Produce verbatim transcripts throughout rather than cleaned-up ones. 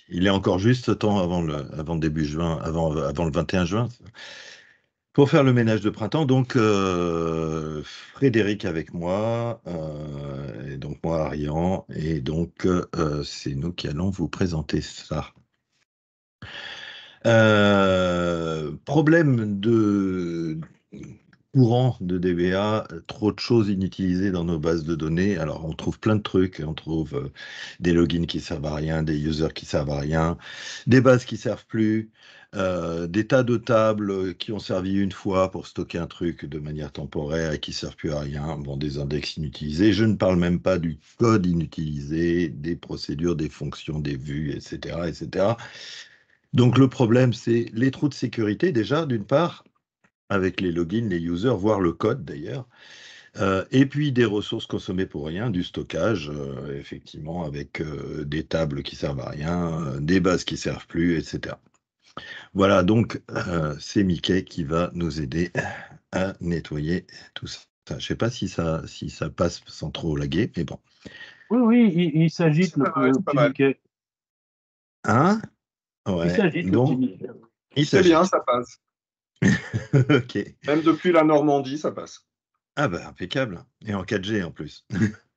il est encore juste temps avant le, avant début juin, avant, avant le vingt et un juin, pour faire le ménage de printemps. Donc, euh, Frédéric avec moi, euh, et donc moi, Ariane, et donc euh, c'est nous qui allons vous présenter ça. Euh, problème de courant de D B A, trop de choses inutilisées dans nos bases de données. Alors, on trouve plein de trucs. On trouve euh, des logins qui servent à rien, des users qui servent à rien, des bases qui servent plus, euh, des tas de tables qui ont servi une fois pour stocker un truc de manière temporaire et qui servent plus à rien. Bon, des index inutilisés. Je ne parle même pas du code inutilisé, des procédures, des fonctions, des vues, et cetera, et cetera. Donc le problème, c'est les trous de sécurité déjà, d'une part, avec les logins, les users, voire le code d'ailleurs, euh, et puis des ressources consommées pour rien, du stockage, euh, effectivement, avec euh, des tables qui servent à rien, euh, des bases qui servent plus, et cetera. Voilà, donc euh, c'est Mickey qui va nous aider à nettoyer tout ça. Je ne sais pas si ça, si ça passe sans trop laguer, mais bon. Oui, oui, il, il s'agite C'est le, pas mal, le c'est pas petit mal. Mickey. Hein? Il Ouais, s'agite le petit donc Mickey. il C'est bien, s'agite. ça passe. Ok. Même depuis la Normandie, ça passe. Ah bah impeccable. Et en quatre G en plus.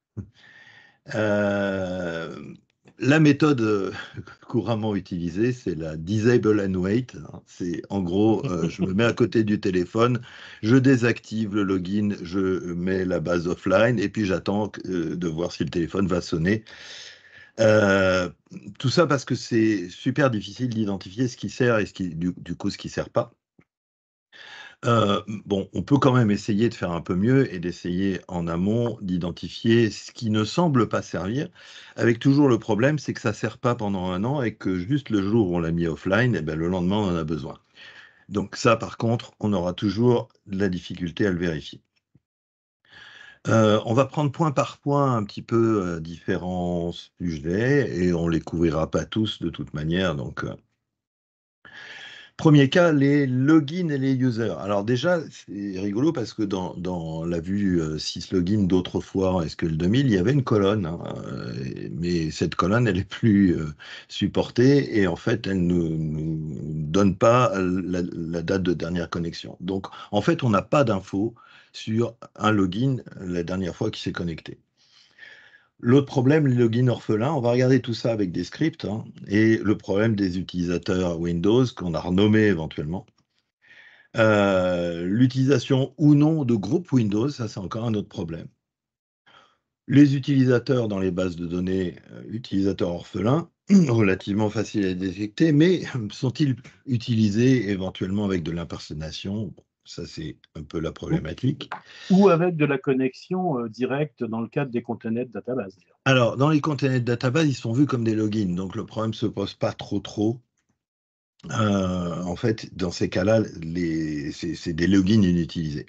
Euh, la méthode euh, couramment utilisée, c'est la disable and wait. Hein. C'est en gros, euh, je me mets à côté du téléphone, je désactive le login, je mets la base offline et puis j'attends euh, de voir si le téléphone va sonner. Euh, Tout ça parce que c'est super difficile d'identifier ce qui sert et ce qui, du, du coup ce qui sert pas. Euh, bon, on peut quand même essayer de faire un peu mieux et d'essayer en amont d'identifier ce qui ne semble pas servir, avec toujours le problème, c'est que ça ne sert pas pendant un an et que juste le jour où on l'a mis offline, eh ben, le lendemain, on en a besoin. Donc ça, par contre, on aura toujours de la difficulté à le vérifier. Euh, on va prendre point par point un petit peu euh, différents sujets et on les couvrira pas tous de toute manière. Donc, euh, premier cas, les logins et les users. Alors déjà, c'est rigolo parce que dans, dans la vue euh, syslogin d'autrefois en S Q L deux mille, il y avait une colonne, hein, euh, mais cette colonne, elle est plus euh, supportée et en fait, elle ne nous donne pas la, la date de dernière connexion. Donc, en fait, on n'a pas d'infos sur un login la dernière fois qui s'est connecté. L'autre problème, les logins orphelins, on va regarder tout ça avec des scripts, hein, et le problème des utilisateurs Windows qu'on a renommés éventuellement. Euh, l'utilisation ou non de groupes Windows, ça c'est encore un autre problème. Les utilisateurs dans les bases de données, euh, utilisateurs orphelins, relativement faciles à détecter, mais sont-ils utilisés éventuellement avec de l'impersonnation? Bon, ça c'est un peu la Ou, problématique. ou avec de la connexion euh, directe dans le cadre des conteneurs de database. Alors, dans les containers de database, ils sont vus comme des logins, donc le problème ne se pose pas trop trop. Euh, en fait, dans ces cas-là, les- c'est c'est des logins inutilisés.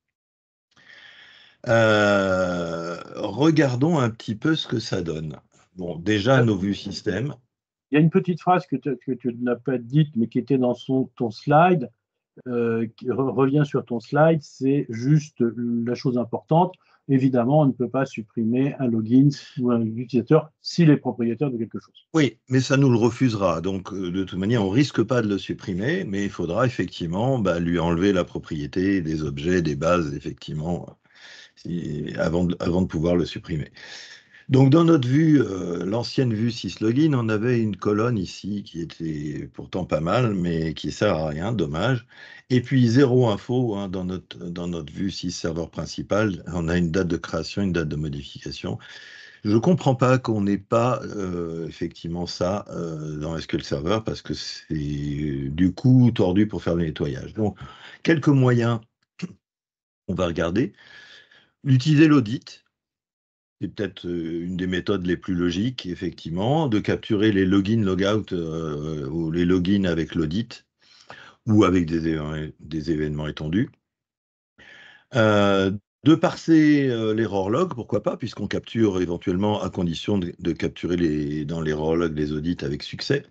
Euh, regardons un petit peu ce que ça donne. Bon, déjà, Euh, nos vues système. Il y a une petite phrase que, te- que tu n'as pas dite, mais qui était dans son, ton slide, euh, qui re- revient sur ton slide, c'est juste la chose importante. Évidemment, on ne peut pas supprimer un login ou un utilisateur s'il est propriétaire de quelque chose. Oui, mais ça nous le refusera. Donc, euh, de toute manière, on risque pas de le supprimer, mais il faudra effectivement bah, lui enlever la propriété des objets, des bases, effectivement, si- avant de, avant de pouvoir le supprimer. Donc, dans notre vue, euh, l'ancienne vue syslogin, on avait une colonne ici qui était pourtant pas mal, mais qui sert à rien, dommage. Et puis, zéro info hein, dans notre, dans notre vue sys-serveur principal. On a une date de création, une date de modification. Je ne comprends pas qu'on n'ait pas euh, effectivement ça euh, dans S Q L Server parce que c'est du coup tordu pour faire le nettoyage. Donc, quelques moyens, on va regarder. Utiliser l'audit. C'est peut-être euh, une des méthodes les plus logiques, effectivement, de capturer les logins, logout euh, ou les logins avec l'audit ou avec des, éve- des événements étendus. Euh, de parser euh, l'error log, pourquoi pas, puisqu'on capture éventuellement à condition de, de capturer les, dans l'error log les audits avec succès.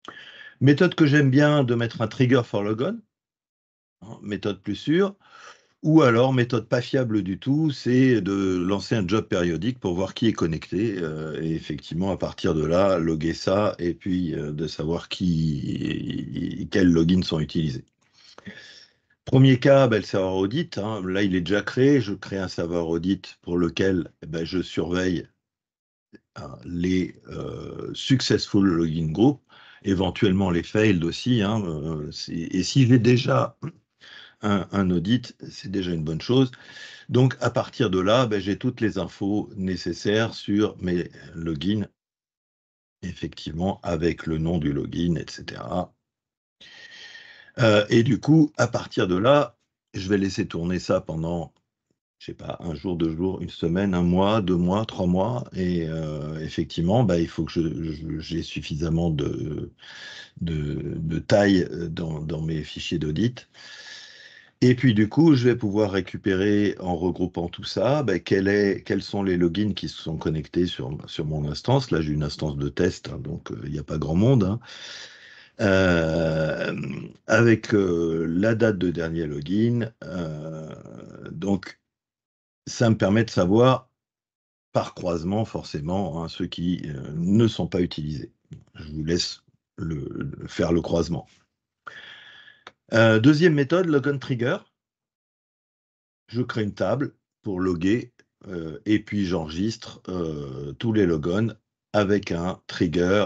Méthode que j'aime bien, de mettre un trigger for logon, hein, méthode plus sûre. Ou alors, méthode pas fiable du tout, c'est de lancer un job périodique pour voir qui est connecté. Euh, et effectivement, à partir de là, loguer ça et puis euh, de savoir qui, quels logins sont utilisés. Premier cas, ben, le serveur audit. Hein. Là, il est déjà créé. Je crée un serveur audit pour lequel eh ben, je surveille hein, les euh, successful login group, éventuellement les failed aussi. Hein, euh, et si j'ai déjà un, un audit, c'est déjà une bonne chose. Donc, à partir de là, ben, j'ai toutes les infos nécessaires sur mes logins, effectivement, avec le nom du login, et cetera. Euh, et du coup, à partir de là, je vais laisser tourner ça pendant, je sais pas, un jour, deux jours, une semaine, un mois, deux mois, trois mois. Et euh, effectivement, bah, il faut que je, je- j'ai suffisamment de, de, de taille dans, dans mes fichiers d'audit. Et puis du coup, je vais pouvoir récupérer en regroupant tout ça, bah, quel est, quels sont les logins qui se sont connectés sur, sur mon instance. Là, j'ai une instance de test, hein, donc euh, il n'y a pas grand monde. Hein. Euh, avec euh, la date de dernier login. Euh, donc, ça me permet de savoir par croisement, forcément, hein, ceux qui euh, ne sont pas utilisés. Je vous laisse le, le- faire le croisement. Euh, deuxième méthode, logon trigger. Je crée une table pour loguer euh, et puis j'enregistre euh, tous les logons avec un trigger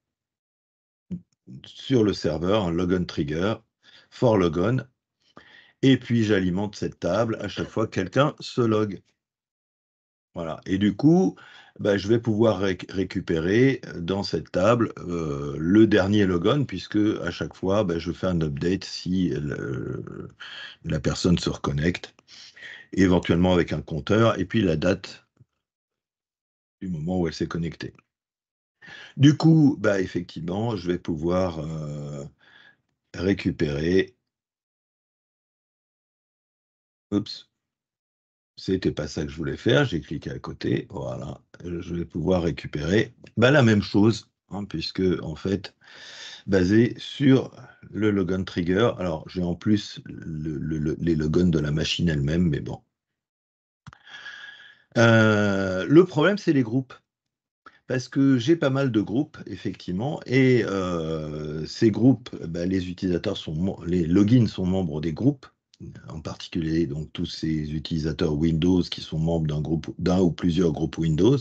sur le serveur, un logon trigger, for logon. Et puis j'alimente cette table à chaque fois que quelqu'un se log. Voilà. Et du coup, bah, je vais pouvoir réc- récupérer dans cette table euh, le dernier logon, puisque à chaque fois, bah, je fais un update si le- la personne se reconnecte, éventuellement avec un compteur, et puis la date du moment où elle s'est connectée. Du coup, bah, effectivement, je vais pouvoir euh, récupérer. Oups, c'était pas ça que je voulais faire. J'ai cliqué à côté. Voilà, je vais pouvoir récupérer bah, la même chose, hein, puisque en fait, basé sur le logon trigger. Alors, j'ai en plus le- le- le- les logons de la machine elle-même, mais bon. Euh, le problème, c'est les groupes. Parce que j'ai pas mal de groupes, effectivement, et euh, ces groupes, bah, les utilisateurs sont, mem- les logins sont membres des groupes, en particulier donc tous ces utilisateurs Windows qui sont membres d'un groupe, d'un ou plusieurs groupes Windows,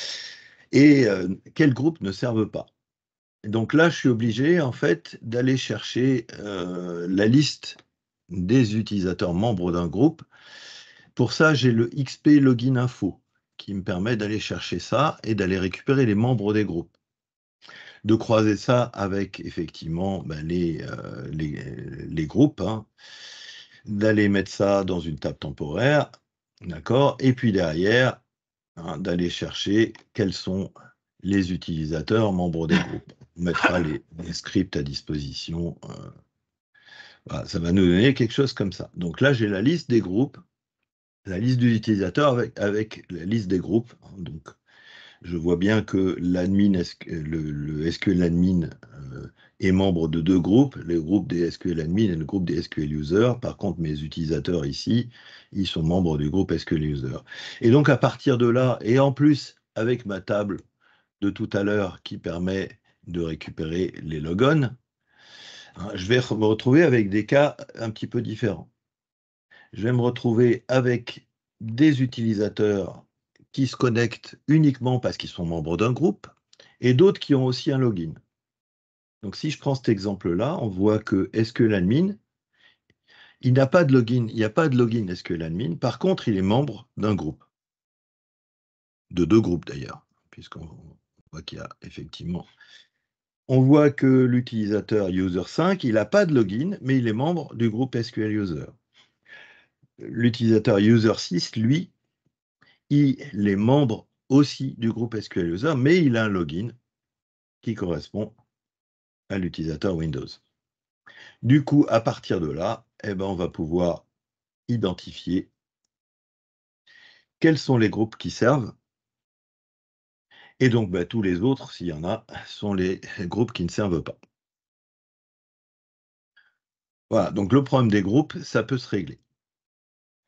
et euh, quels groupes ne servent pas. Donc là, je suis obligé, en fait, d'aller chercher euh, la liste des utilisateurs membres d'un groupe. Pour ça, j'ai le X P Login Info qui me permet d'aller chercher ça et d'aller récupérer les membres des groupes. De croiser ça avec, effectivement, ben, les, euh, les, les groupes, hein, d'aller mettre ça dans une table temporaire, d'accord? Et puis derrière, hein, d'aller chercher quels sont les utilisateurs membres des groupes. On mettra les, les scripts à disposition. euh, voilà, ça va nous donner quelque chose comme ça. Donc là, j'ai la liste des groupes, la liste des utilisateurs avec, avec la liste des groupes. Donc, je vois bien que l'admin, le, le S Q L admin euh, est membre de deux groupes, le groupe des S Q L admin et le groupe des S Q L users. Par contre, mes utilisateurs ici, ils sont membres du groupe S Q L user. Et donc, à partir de là, et en plus, avec ma table de tout à l'heure qui permet de récupérer les logons, hein, je vais me retrouver avec des cas un petit peu différents. Je vais me retrouver avec des utilisateurs qui se connectent uniquement parce qu'ils sont membres d'un groupe et d'autres qui ont aussi un login. Donc si je prends cet exemple-là, on voit que S Q L Admin, il n'a pas de login, il n'y a pas de login S Q L Admin. Par contre, il est membre d'un groupe, de deux groupes d'ailleurs, puisqu'on voit qu'il y a effectivement. On voit que l'utilisateur user cinq, il n'a pas de login, mais il est membre du groupe S Q L user. L'utilisateur user six, lui, il est membre aussi du groupe S Q L user, mais il a un login qui correspond à l'utilisateur Windows. Du coup, à partir de là, eh ben, on va pouvoir identifier quels sont les groupes qui servent. Et donc, bah, tous les autres, s'il y en a, sont les groupes qui ne servent pas. Voilà, donc le problème des groupes, ça peut se régler.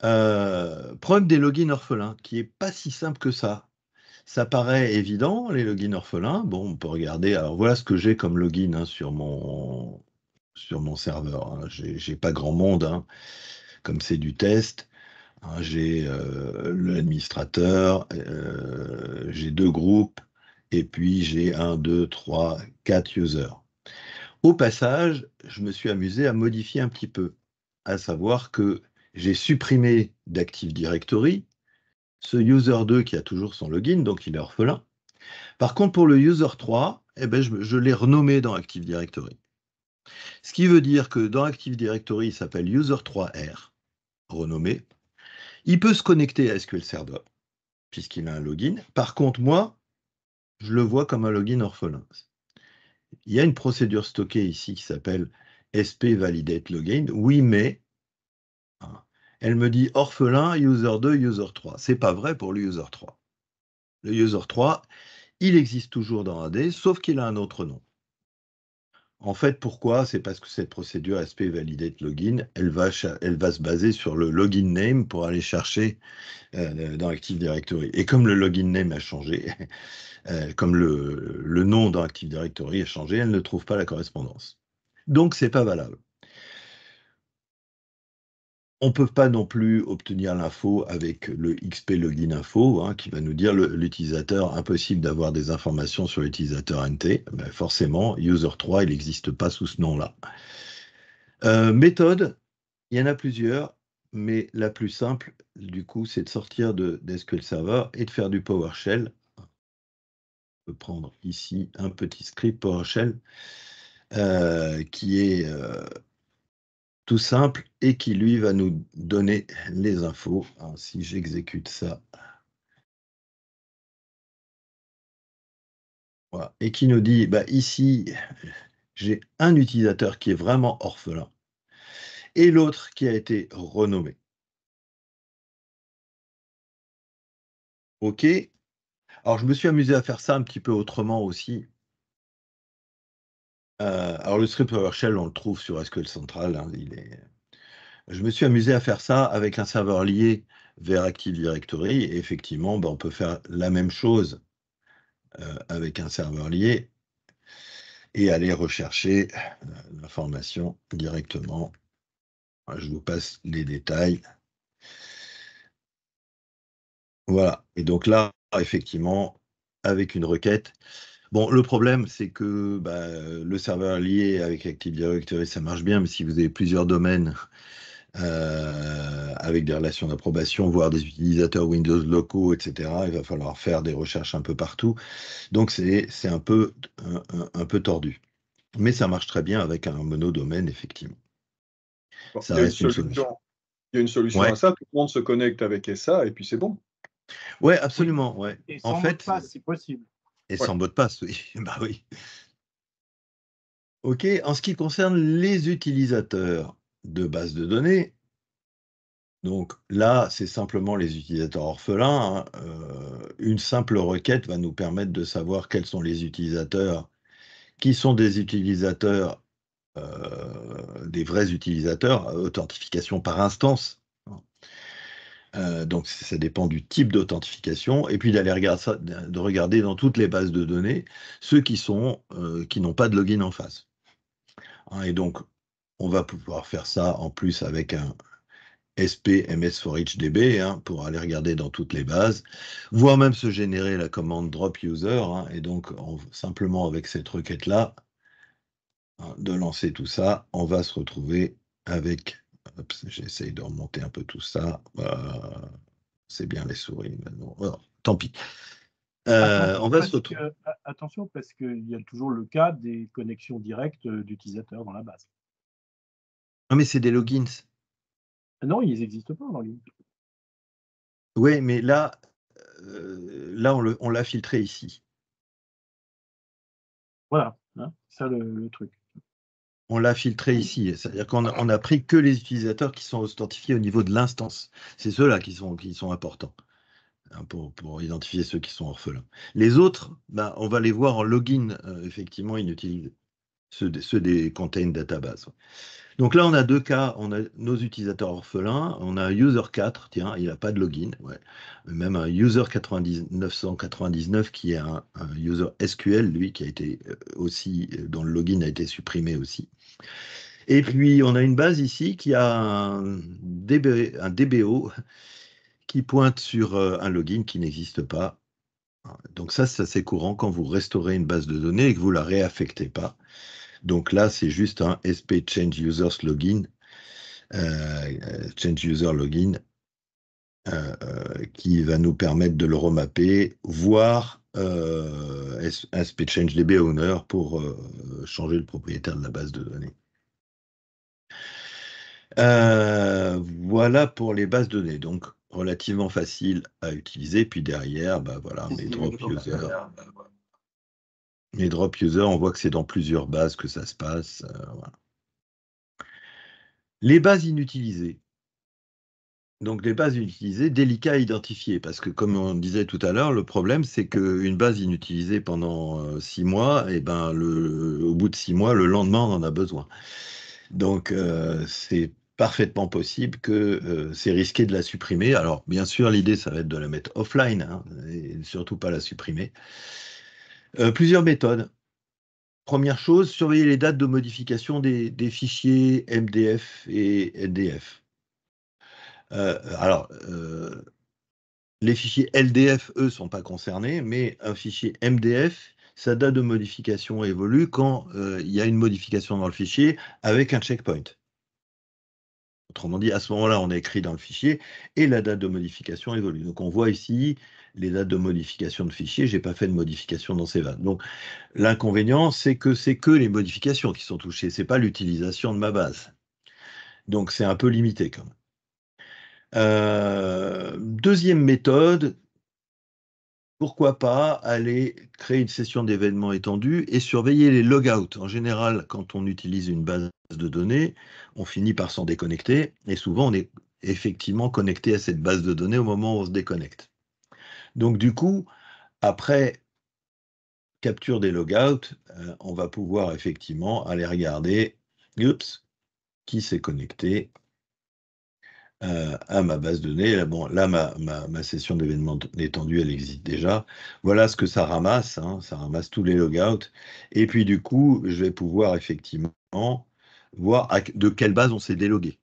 Euh, problème des logins orphelins, qui n'est pas si simple que ça. Ça paraît évident, les logins orphelins. Bon, on peut regarder. Alors, voilà ce que j'ai comme login hein, sur, mon, sur mon serveur. Hein. J'ai pas grand monde, hein, comme c'est du test. Hein, j'ai euh, l'administrateur, euh, j'ai deux groupes, et puis j'ai un, deux, trois, quatre users. Au passage, je me suis amusé à modifier un petit peu, à savoir que j'ai supprimé d'Active Directory ce user deux qui a toujours son login, donc il est orphelin. Par contre, pour le user trois, eh ben, je, je l'ai renommé dans Active Directory. Ce qui veut dire que dans Active Directory, il s'appelle user trois R, renommé. Il peut se connecter à S Q L Server, puisqu'il a un login. Par contre, moi, je le vois comme un login orphelin. Il y a une procédure stockée ici qui s'appelle S P validate login. Oui, mais elle me dit orphelin, user deux, user trois. C'est pas vrai pour le user trois. Le user trois, il existe toujours dans A D, sauf qu'il a un autre nom. En fait, pourquoi? C'est parce que cette procédure S P validate login, elle va, elle va se baser sur le login name pour aller chercher euh, dans Active Directory. Et comme le login name a changé, euh, comme le, le nom dans Active Directory a changé, elle ne trouve pas la correspondance. Donc, c'est pas valable. On ne peut pas non plus obtenir l'info avec le X P login info, hein, qui va nous dire l'utilisateur, impossible d'avoir des informations sur l'utilisateur N T. Ben forcément, user trois, il n'existe pas sous ce nom-là. Euh, méthode, il y en a plusieurs, mais la plus simple, du coup, c'est de sortir de, d'S Q L Server et de faire du PowerShell. On peut prendre ici un petit script PowerShell euh, qui est euh, tout simple et qui, lui, va nous donner les infos. Alors, si j'exécute ça, voilà, et qui nous dit, bah, ici, j'ai un utilisateur qui est vraiment orphelin et l'autre qui a été renommé. OK. Alors, je me suis amusé à faire ça un petit peu autrement aussi. Euh, alors, le script PowerShell, on le trouve sur S Q L Central. Hein, il est... Je me suis amusé à faire ça avec un serveur lié vers Active Directory. Et effectivement, bah, on peut faire la même chose euh, avec un serveur lié et aller rechercher l'information directement. Je vous passe les détails. Voilà. Et donc là, effectivement, avec une requête. Bon, le problème, c'est que bah, le serveur lié avec Active Directory, ça marche bien, mais si vous avez plusieurs domaines euh, avec des relations d'approbation, voire des utilisateurs Windows locaux, et cetera, il va falloir faire des recherches un peu partout. Donc, c'est un peu, un, un, un peu tordu. Mais ça marche très bien avec un monodomaine, effectivement. Bon, ça il, y reste une une solution, solution. il y a une solution Ouais. à ça, tout le monde se connecte avec S A et puis c'est bon. Ouais, absolument. Ouais. Et en sans fait, mot de passe, si possible. Et ouais. sans mot de passe, oui. bah oui. OK, en ce qui concerne les utilisateurs de base de données, donc là, c'est simplement les utilisateurs orphelins. Hein. Euh, une simple requête va nous permettre de savoir quels sont les utilisateurs qui sont des utilisateurs, euh, des vrais utilisateurs, authentification par instance. Euh, donc ça dépend du type d'authentification, et puis d'aller regarder ça, de regarder dans toutes les bases de données ceux qui sont euh, qui n'ont pas de login en face. Hein, et donc on va pouvoir faire ça en plus avec un S P M S for each D B hein, pour aller regarder dans toutes les bases, voire même se générer la commande drop user, hein, et donc on, simplement avec cette requête là, hein, de lancer tout ça, on va se retrouver avec. J'essaye de remonter un peu tout ça. Euh, c'est bien les souris maintenant. Oh, tant pis. Euh, attention, on va parce se retrouver. que, attention, parce qu'il y a toujours le cas des connexions directes d'utilisateurs dans la base. Non, mais c'est des logins. Non, ils n'existent pas en login. Oui, mais là, euh, là on l'a filtré ici. Voilà, hein, c'est ça le, le truc. On l'a filtré ici, c'est-à-dire qu'on a, on a pris que les utilisateurs qui sont authentifiés au niveau de l'instance. C'est ceux-là qui sont, qui sont importants hein, pour, pour identifier ceux qui sont orphelins. Les autres, ben, on va les voir en login, euh, effectivement, inutilisés, ceux, ceux des contain database. Donc là, on a deux cas. On a nos utilisateurs orphelins. On a un user quatre, tiens, il n'a pas de login. Ouais. Même un user neuf cent quatre-vingt-dix-neuf qui est un, un user S Q L, lui, qui a été aussi, dont le login a été supprimé aussi. Et puis, on a une base ici qui a un, D B, un D B O qui pointe sur un login qui n'existe pas. Donc ça, c'est assez courant quand vous restaurez une base de données et que vous ne la réaffectez pas. Donc là, c'est juste un S P change users login, euh, change user login, euh, euh, qui va nous permettre de le remapper, voire euh, S P change D B owner pour euh, changer le propriétaire de la base de données. Euh, voilà pour les bases de données, donc relativement facile à utiliser. Puis derrière, bah voilà, mes drop users. Les drop users, on voit que c'est dans plusieurs bases que ça se passe. Euh, voilà. Les bases inutilisées. Donc les bases inutilisées, délicat à identifier, parce que comme on disait tout à l'heure, le problème c'est qu'une base inutilisée pendant euh, six mois, et ben le, au bout de six mois, le lendemain on en a besoin. Donc euh, c'est parfaitement possible que euh, c'est risqué de la supprimer. Alors bien sûr, l'idée ça va être de la mettre offline, hein, et surtout pas la supprimer. Euh, plusieurs méthodes. Première chose, surveiller les dates de modification des, des fichiers M D F et L D F. Euh, alors, euh, les fichiers L D F, eux, ne sont pas concernés, mais un fichier M D F, sa date de modification évolue quand euh, il y a une modification dans le fichier avec un checkpoint. Autrement dit, à ce moment-là, on a écrit dans le fichier et la date de modification évolue. Donc, on voit ici les dates de modification de fichiers. Je n'ai pas fait de modification dans ces bases. Donc, l'inconvénient, c'est que c'est que les modifications qui sont touchées. Ce n'est pas l'utilisation de ma base. Donc, c'est un peu limité quand même. Euh, deuxième méthode, pourquoi pas aller créer une session d'événements étendue et surveiller les logouts. En général, quand on utilise une base de données, on finit par s'en déconnecter et souvent on est effectivement connecté à cette base de données au moment où on se déconnecte. Donc du coup, après capture des logouts, euh, on va pouvoir effectivement aller regarder, oups, qui s'est connecté Euh, à ma base de données. Là, bon, là ma, ma, ma session d'événements étendue, elle existe déjà. Voilà ce que ça ramasse. Hein, ça ramasse tous les logouts. Et puis, du coup, je vais pouvoir effectivement voir à, de quelle base on s'est délogué.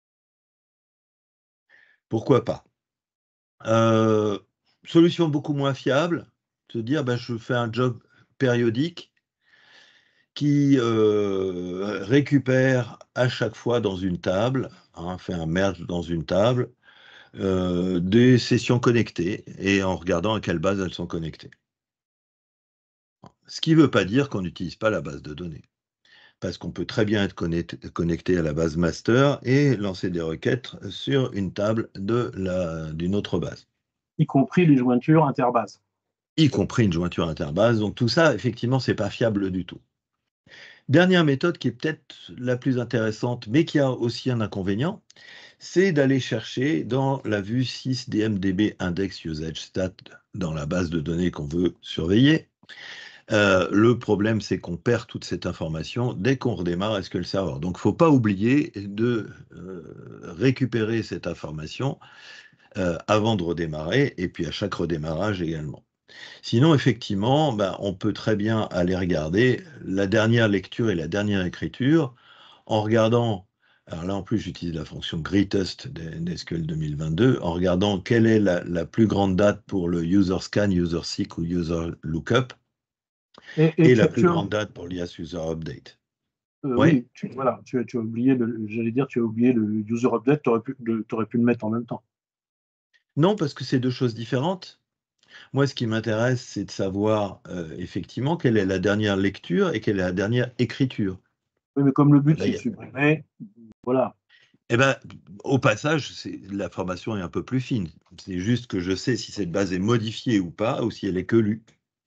Pourquoi pas euh, Solution beaucoup moins fiable, se dire, ben, je fais un job périodique qui euh, récupère à chaque fois dans une table, hein, fait un merge dans une table, Euh, des sessions connectées et en regardant à quelle base elles sont connectées. Ce qui ne veut pas dire qu'on n'utilise pas la base de données, parce qu'on peut très bien être connecté à la base master et lancer des requêtes sur une table de la, d'une autre base. Y compris les jointures interbases. Y compris une jointure interbase. Donc tout ça, effectivement, ce n'est pas fiable du tout. Dernière méthode qui est peut-être la plus intéressante, mais qui a aussi un inconvénient, c'est d'aller chercher dans la vue sys D M D B index usage stat dans la base de données qu'on veut surveiller. Euh, le problème, c'est qu'on perd toute cette information dès qu'on redémarre S Q L Server. Donc, il ne faut pas oublier de euh, récupérer cette information euh, avant de redémarrer et puis à chaque redémarrage également. Sinon, effectivement, ben, on peut très bien aller regarder la dernière lecture et la dernière écriture en regardant, alors là en plus j'utilise la fonction greatest d'S Q L deux mille vingt-deux, en regardant quelle est la, la plus grande date pour le user scan, user seek ou user lookup, et, et, et la plus grande date pour l'I A S user update. Euh, ouais. Oui, tu, voilà, tu, tu as oublié, j'allais dire, tu as oublié le user update, tu aurais pu, pu le mettre en même temps. Non, parce que c'est deux choses différentes. Moi, ce qui m'intéresse, c'est de savoir euh, effectivement quelle est la dernière lecture et quelle est la dernière écriture. Oui, mais comme le but, c'est de supprimer, voilà. Eh bien, au passage, l'information est un peu plus fine. C'est juste que je sais si cette base est modifiée ou pas, ou si elle est que lue.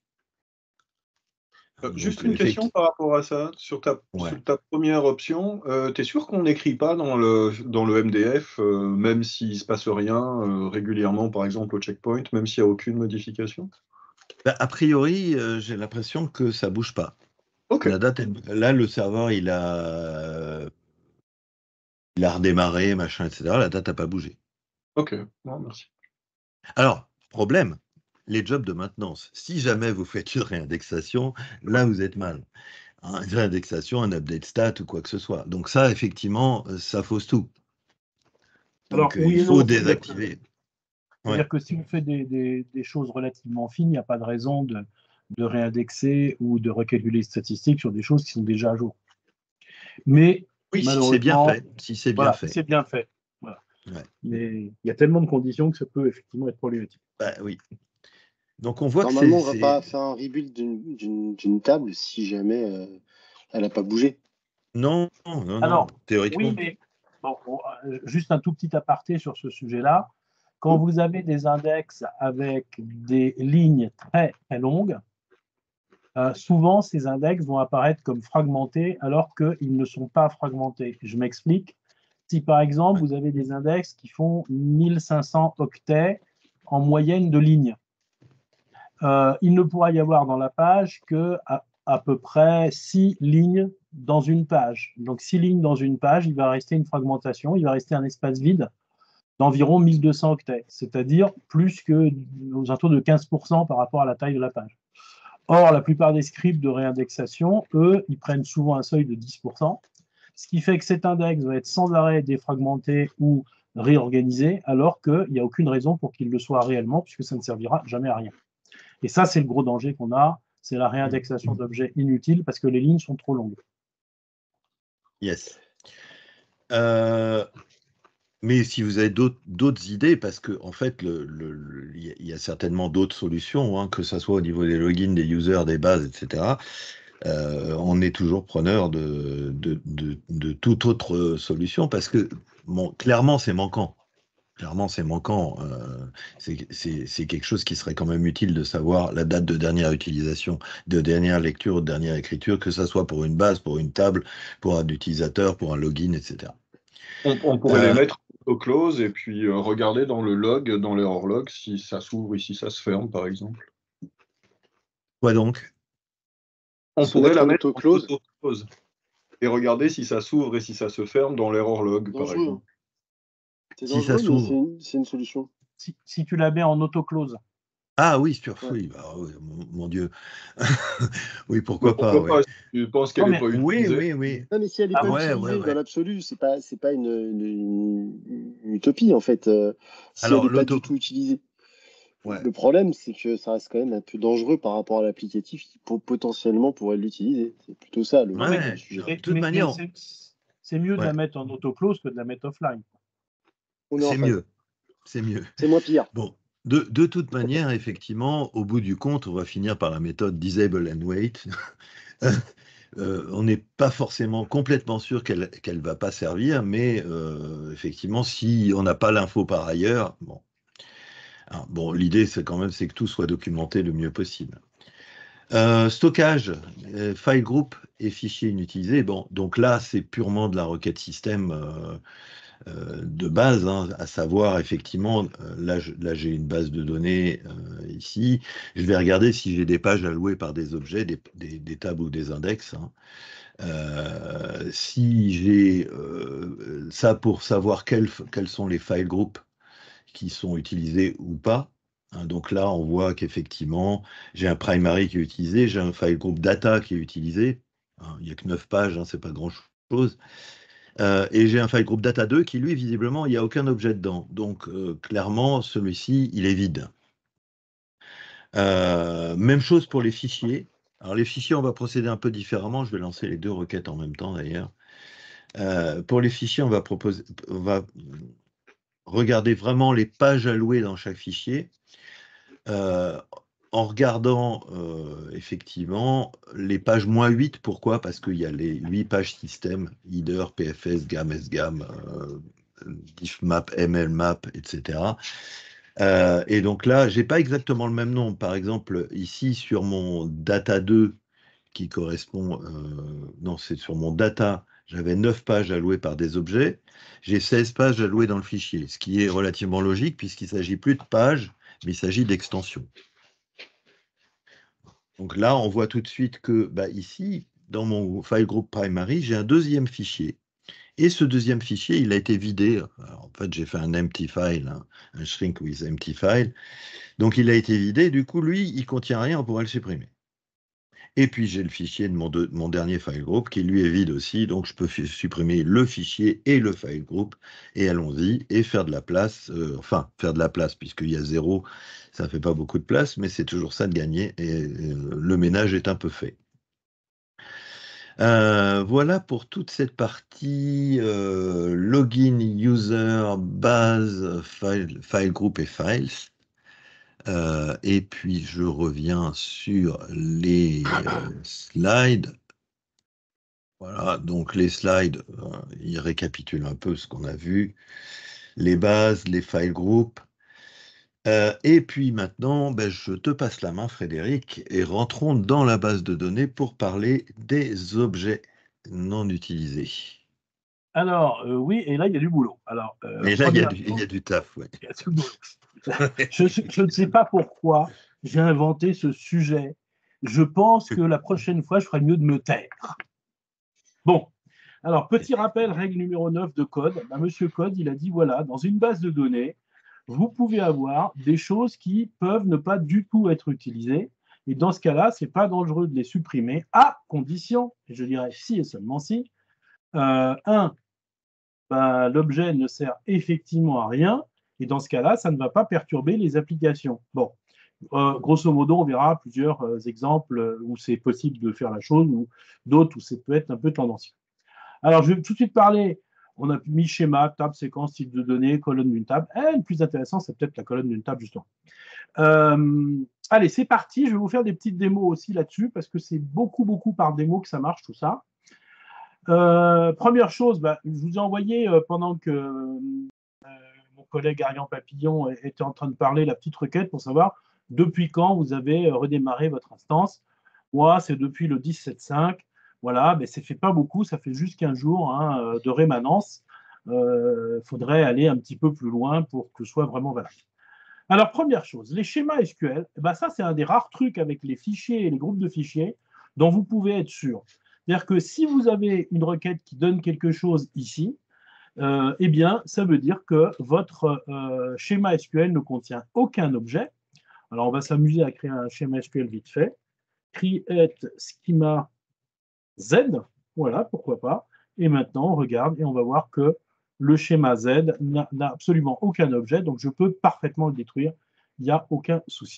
Euh, Juste une question par rapport à ça. Sur ta, ouais. sur ta première option, euh, tu es sûr qu'on n'écrit pas dans le, dans le M D F, euh, même s'il ne se passe rien euh, régulièrement, par exemple au checkpoint, même s'il n'y a aucune modification? Bah, a priori, euh, j'ai l'impression que ça ne bouge pas. Okay. La date est... Là, le serveur, il a il a redémarré, machin, et cetera. La date n'a pas bougé. Ok, non, merci. Alors, problème, les jobs de maintenance. Si jamais vous faites une réindexation, là, vous êtes mal. Hein, une réindexation, un update stat ou quoi que ce soit. Donc ça, effectivement, ça fausse tout. Alors, Donc, euh, oui il et faut non. C'est-à-dire que, désactiver. Ouais. c'est-à-dire que si on fait des, des- des choses relativement fines, il n'y a pas de raison de, de réindexer ou de recalculer les statistiques sur des choses qui sont déjà à jour. Mais Oui, si c'est bien malheureusement, fait. Si c'est bien voilà, si fait. c'est bien fait. Voilà. Ouais. Mais il y a tellement de conditions que ça peut effectivement être problématique. Bah, oui. Donc on voit que c'est... Normalement, on va c'est- pas faire un rebuild d'une- d'une d'une table si jamais euh, elle n'a pas bougé. Non, non, non, Alors, oui, théoriquement. mais bon, on- euh, juste un tout petit aparté sur ce sujet-là. Quand vous avez des index avec des lignes très, très longues, euh, souvent ces index vont apparaître comme fragmentés alors qu'ils ne sont pas fragmentés. Je m'explique. Si par exemple vous avez des index qui font mille cinq cents octets en moyenne de lignes, euh, il ne pourra y avoir dans la page que à, à peu près six lignes dans une page. Donc six lignes dans une page, il va rester une fragmentation, il va rester un espace vide d'environ mille deux cents octets, c'est-à-dire plus que aux alentours de quinze pour cent par rapport à la taille de la page. Or, la plupart des scripts de réindexation, eux, ils prennent souvent un seuil de dix pour cent, ce qui fait que cet index va être sans arrêt défragmenté ou réorganisé, alors qu'il n'y a aucune raison pour qu'il le soit réellement, puisque ça ne servira jamais à rien. Et ça, c'est le gros danger qu'on a, c'est la réindexation d'objets inutiles parce que les lignes sont trop longues. Yes. Euh, mais si vous avez d'autres idées, parce que en fait, le, le, le, il y a certainement d'autres solutions, hein, que ce soit au niveau des logins, des users, des bases, et cetera. Euh, on est toujours preneur de, de, de, de toute autre solution, parce que bon, clairement, c'est manquant. Clairement, c'est manquant. Euh, c'est quelque chose qui serait quand même utile de savoir la date de dernière utilisation, de dernière lecture, de dernière écriture, que ce soit pour une base, pour une table, pour un utilisateur, pour un login, et cetera. On, on pourrait Euh, les mettre au close et puis euh, regarder dans le log, dans l'error log, si ça s'ouvre et si ça se ferme, par exemple. Quoi donc? On Se pourrait mettre la en mettre en auto-close. auto-close et regarder si ça s'ouvre et si ça se ferme dans l'error log, par Dangereux. exemple. C'est Si ça dangereux, mais c'est s'ouvre. une, c'est une solution. Si, si tu la mets en auto-close. Ah oui, sur Ouais. oui, bah, oui, mon, mon Dieu. Oui, Bah, pourquoi pas, pourquoi oui. pas? Tu penses qu'elle Non, n'est mais- pas Oui, utilisée? oui, oui. Non, mais si elle n'est Ah pas bon? Ouais, utilisée ouais, dans ouais. l'absolu, c'est pas, c'est pas une, une- une utopie en fait. Euh, si Alors, elle n'est pas l'auto... du tout utilisée. Ouais. Le problème, c'est que ça reste quand même un peu dangereux par rapport à l'applicatif qui pour- potentiellement pourrait l'utiliser. C'est plutôt ça le, Non, mais, le Ouais. sujet. De mais- toute mais- manière, mais c'est c'est mieux de ouais, la mettre en auto-close que de la mettre offline. On est en c'est phase. mieux. C'est mieux. C'est moins pire. Bon, de, de toute manière, effectivement, au bout du compte, on va finir par la méthode disable and wait. Euh, on n'est pas forcément complètement sûr qu'elle qu'elle va pas servir, mais euh, effectivement, si on n'a pas l'info par ailleurs, bon. Alors, bon, l'idée, c'est quand même c'est que tout soit documenté le mieux possible. Euh, stockage, euh, file group et fichiers inutilisés. Bon, donc là, c'est purement de la requête système euh, euh, de base, hein, à savoir, effectivement, euh, là, je- là j'ai une base de données euh, ici. Je vais regarder si j'ai des pages allouées par des objets, des, des- des tables ou des index. Hein. Euh, si j'ai euh, ça pour savoir quels, quels sont les file groups qui sont utilisés ou pas. Hein, donc là, on voit qu'effectivement, j'ai un primary qui est utilisé, j'ai un file group data qui est utilisé. Hein, il n'y a que neuf pages, hein, c'est pas grand-chose. Euh, et j'ai un file group data deux qui, lui, visiblement, il n'y a aucun objet dedans. Donc, euh, clairement, celui-ci, il est vide. Euh, même chose pour les fichiers. Alors, les fichiers, on va procéder un peu différemment. Je vais lancer les deux requêtes en même temps, d'ailleurs. Euh, pour les fichiers, on va, proposer, on va regarder vraiment les pages allouées dans chaque fichier. Euh, en regardant euh, effectivement les pages moins huit, pourquoi? Parce qu'il y a les huit pages système, header, P F S, GAM, S GAM, euh, diffmap, M L map, et cetera. Euh, et donc là, j'ai pas exactement le même nom. Par exemple, ici sur mon data deux, qui correspond, euh, non, c'est sur mon data, j'avais neuf pages allouées par des objets, j'ai seize pages allouées dans le fichier, ce qui est relativement logique puisqu'il ne s'agit plus de pages, mais il s'agit d'extensions. Donc là, on voit tout de suite que bah, ici, dans mon file group primary, j'ai un deuxième fichier. Et ce deuxième fichier, il a été vidé. Alors, en fait, j'ai fait un empty file, hein, un shrink with empty file. Donc, il a été vidé. Du coup, lui, il contient rien, on pourrait le supprimer. Et puis, j'ai le fichier de mon, de, mon dernier file group qui, lui, est vide aussi. Donc, je peux supprimer le fichier et le file group. Et allons-y, et faire de la place. Euh, enfin, faire de la place, puisqu'il y a zéro, ça ne fait pas beaucoup de place, mais c'est toujours ça de gagner. Et euh, le ménage est un peu fait. Euh, voilà pour toute cette partie euh, login, user, base, file, file group et files. Euh, et puis je reviens sur les euh, slides. Voilà, donc les slides, euh, ils récapitulent un peu ce qu'on a vu. Les bases, les file groups. Euh, et puis maintenant, ben, je te passe la main, Frédéric, et rentrons dans la base de données pour parler des objets non utilisés. Alors, euh, oui, et là, il y a du boulot. Alors, euh, Mais là, il y, a du, il y a du taf, oui. Il y a du boulot. je, je ne sais pas pourquoi j'ai inventé ce sujet. Je pense que la prochaine fois, je ferais mieux de me taire. Bon, alors, petit rappel, règle numéro neuf de Code. Ben, Monsieur Code, il a dit, voilà, dans une base de données, vous pouvez avoir des choses qui peuvent ne pas du tout être utilisées. Et dans ce cas-là, ce n'est pas dangereux de les supprimer, à condition, et je dirais si et seulement si, euh, un, ben, l'objet ne sert effectivement à rien, et dans ce cas-là, ça ne va pas perturber les applications. Bon, euh, grosso modo, on verra plusieurs euh, exemples où c'est possible de faire la chose, ou d'autres où ça peut être un peu tendancieux. Alors, je vais tout de suite parler. On a mis schéma, table, séquence, type de données, colonne d'une table. Eh, le plus intéressant, c'est peut-être la colonne d'une table, justement. Euh, allez, c'est parti. Je vais vous faire des petites démos aussi là-dessus, parce que c'est beaucoup, beaucoup par démo que ça marche, tout ça. Euh, première chose, bah, je vous ai envoyé euh, pendant que euh, mon collègue Ariane Papillon était en train de parler la petite requête pour savoir depuis quand vous avez redémarré votre instance. Moi, c'est depuis le dix-sept cinq. Voilà, mais ça ne fait pas beaucoup, ça fait juste quinze jours hein, de rémanence. Il euh, faudrait aller un petit peu plus loin pour que ce soit vraiment valable. Alors, première chose, les schémas S Q L, eh ben ça, c'est un des rares trucs avec les fichiers et les groupes de fichiers dont vous pouvez être sûr. C'est-à-dire que si vous avez une requête qui donne quelque chose ici, euh, eh bien, ça veut dire que votre euh, schéma S Q L ne contient aucun objet. Alors, on va s'amuser à créer un schéma S Q L vite fait. Create schema Z, voilà, pourquoi pas. Et maintenant, on regarde et on va voir que le schéma Z n'a absolument aucun objet, donc je peux parfaitement le détruire. Il n'y a aucun souci.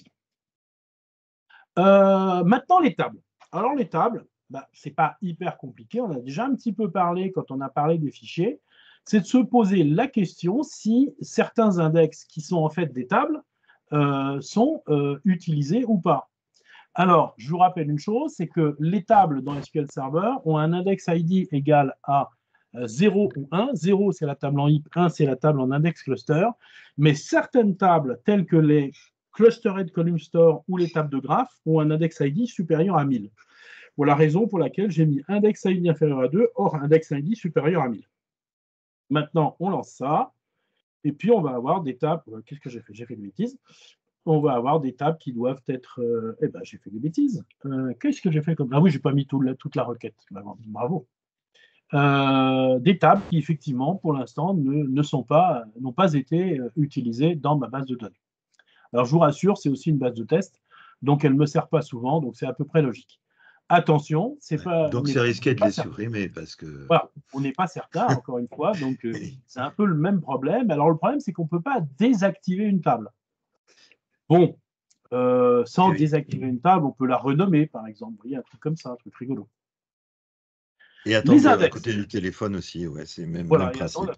Euh, maintenant, les tables. Alors, les tables, bah, ce n'est pas hyper compliqué. On a déjà un petit peu parlé quand on a parlé des fichiers. C'est de se poser la question si certains index qui sont en fait des tables euh, sont euh, utilisés ou pas. Alors, je vous rappelle une chose, c'est que les tables dans S Q L Server ont un index I D égal à zéro ou un. zéro, c'est la table en heap, un, c'est la table en index cluster. Mais certaines tables, telles que les clustered column store ou les tables de graphe, ont un index I D supérieur à mille. Voilà la raison pour laquelle j'ai mis index I D inférieur à deux, or index I D supérieur à mille. Maintenant, on lance ça, et puis on va avoir des tables. Qu'est-ce que j'ai fait? J'ai fait des bêtises. On va avoir des tables qui doivent être... Euh, eh ben, j'ai fait des bêtises. Euh, Qu'est-ce que j'ai fait comme... Ah oui, je n'ai pas mis tout la, toute la requête. Bravo. Euh, des tables qui, effectivement, pour l'instant, ne, ne sont pas, n'ont pas été utilisées dans ma base de données. Alors, je vous rassure, c'est aussi une base de test, donc elle ne me sert pas souvent, donc c'est à peu près logique. Attention, c'est pas... Donc, c'est risqué de les supprimer parce que... Voilà, on n'est pas certain, encore une fois, donc euh, c'est un peu le même problème. Alors, le problème, c'est qu'on ne peut pas désactiver une table. Bon, euh, sans oui. désactiver une table, on peut la renommer, par exemple. Vous voyez, un truc comme ça, un truc rigolo. Et attendre à côté du téléphone aussi, ouais, c'est le même, voilà, même principe.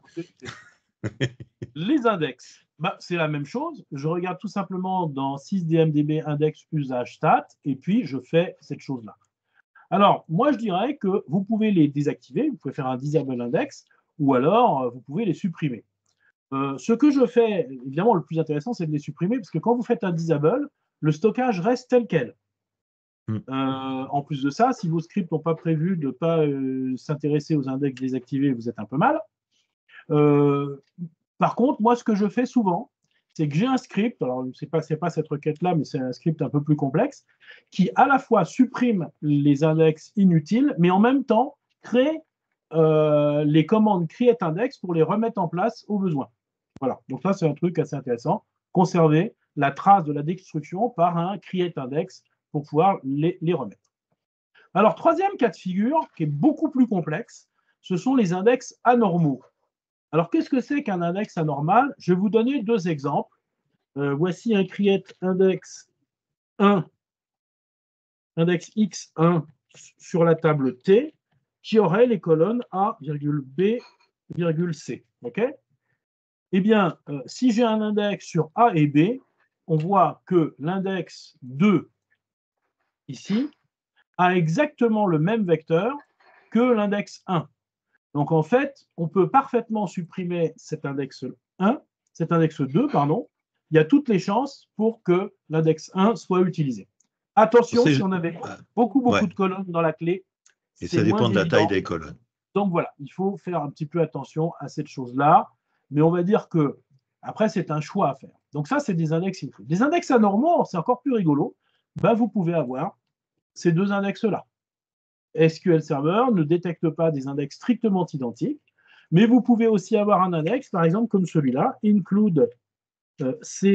Les index, bah, c'est la même chose. Je regarde tout simplement dans six D M D B index usage stat, et puis je fais cette chose-là. Alors, moi, je dirais que vous pouvez les désactiver, vous pouvez faire un disable index, ou alors vous pouvez les supprimer. Euh, ce que je fais, évidemment, le plus intéressant, c'est de les supprimer, parce que quand vous faites un disable, le stockage reste tel quel. Mm. Euh, en plus de ça, si vos scripts n'ont pas prévu de ne pas euh, s'intéresser aux index désactivés, vous êtes un peu mal. Euh, par contre, moi, ce que je fais souvent, c'est que j'ai un script, alors ce n'est pas, c'est pas cette requête-là, mais c'est un script un peu plus complexe, qui à la fois supprime les index inutiles, mais en même temps crée euh, les commandes create index pour les remettre en place au besoin. Voilà, donc ça, c'est un truc assez intéressant. Conserver la trace de la destruction par un create index pour pouvoir les, les remettre. Alors, troisième cas de figure, qui est beaucoup plus complexe, ce sont les index anormaux. Alors, qu'est-ce que c'est qu'un index anormal? Je vais vous donner deux exemples. Euh, voici un create index un, index x un sur la table T, qui aurait les colonnes A, B, C. OK? Eh bien, euh, si j'ai un index sur A et B, on voit que l'index deux, ici, a exactement le même vecteur que l'index un. Donc, en fait, on peut parfaitement supprimer cet index un, cet index deux, pardon. Il y a toutes les chances pour que l'index un soit utilisé. Attention, si on avait beaucoup, beaucoup ouais. de colonnes dans la clé, et ça dépend de la taille des colonnes. Donc, voilà, il faut faire un petit peu attention à cette chose-là. Mais on va dire que, après, c'est un choix à faire. Donc, ça, c'est des index inclus. Des index anormaux, c'est encore plus rigolo. Ben, vous pouvez avoir ces deux index-là. S Q L Server ne détecte pas des index strictement identiques, mais vous pouvez aussi avoir un index, par exemple, comme celui-là, include euh,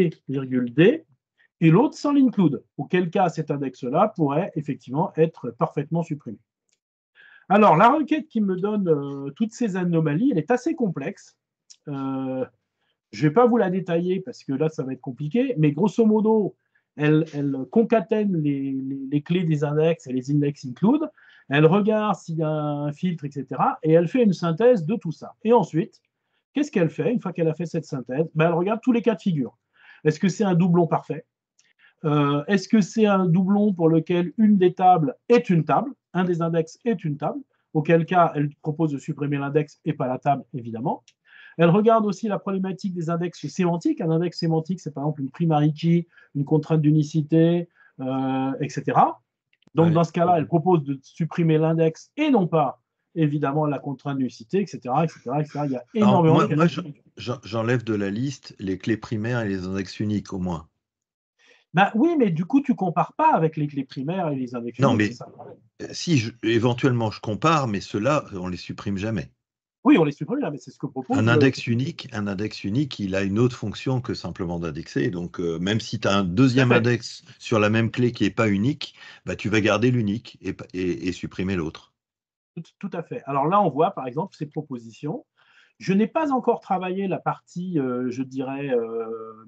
C,D, et l'autre sans l'include, auquel cas cet index-là pourrait effectivement être parfaitement supprimé. Alors, la requête qui me donne euh, toutes ces anomalies, elle est assez complexe. Euh, je ne vais pas vous la détailler parce que là, ça va être compliqué, mais grosso modo, elle, elle concatène les, les, les clés des index et les index include, elle regarde s'il y a un filtre, et cetera, et elle fait une synthèse de tout ça. Et ensuite, qu'est-ce qu'elle fait? Une fois qu'elle a fait cette synthèse, ben, elle regarde tous les cas de figure. Est-ce que c'est un doublon parfait? euh, Est-ce que c'est un doublon pour lequel une des tables est une table, un des index est une table, auquel cas elle propose de supprimer l'index et pas la table, évidemment. Elle regarde aussi la problématique des index sémantiques. Un index sémantique, c'est par exemple une primary key, une contrainte d'unicité, euh, et cetera. Donc, ouais. Dans ce cas-là, elle propose de supprimer l'index et non pas, évidemment, la contrainte d'unicité, et cetera, et cetera, et cetera. Il y a énormément Alors, moi, de moi, j'enlève de la liste les clés primaires et les index uniques, au moins. Ben, oui, mais du coup, tu ne compares pas avec les clés primaires et les index non, uniques. Non, mais si, je, éventuellement, je compare, mais ceux-là, on ne les supprime jamais. Oui, on les supprime là, mais c'est ce que propose. Un index le... unique, un index unique, il a une autre fonction que simplement d'indexer. Donc, euh, même si tu as un deuxième index sur la même clé qui n'est pas unique, bah, tu vas garder l'unique et, et, et supprimer l'autre. Tout, tout à fait. Alors là, on voit par exemple ces propositions. Je n'ai pas encore travaillé la partie, euh, je dirais, euh,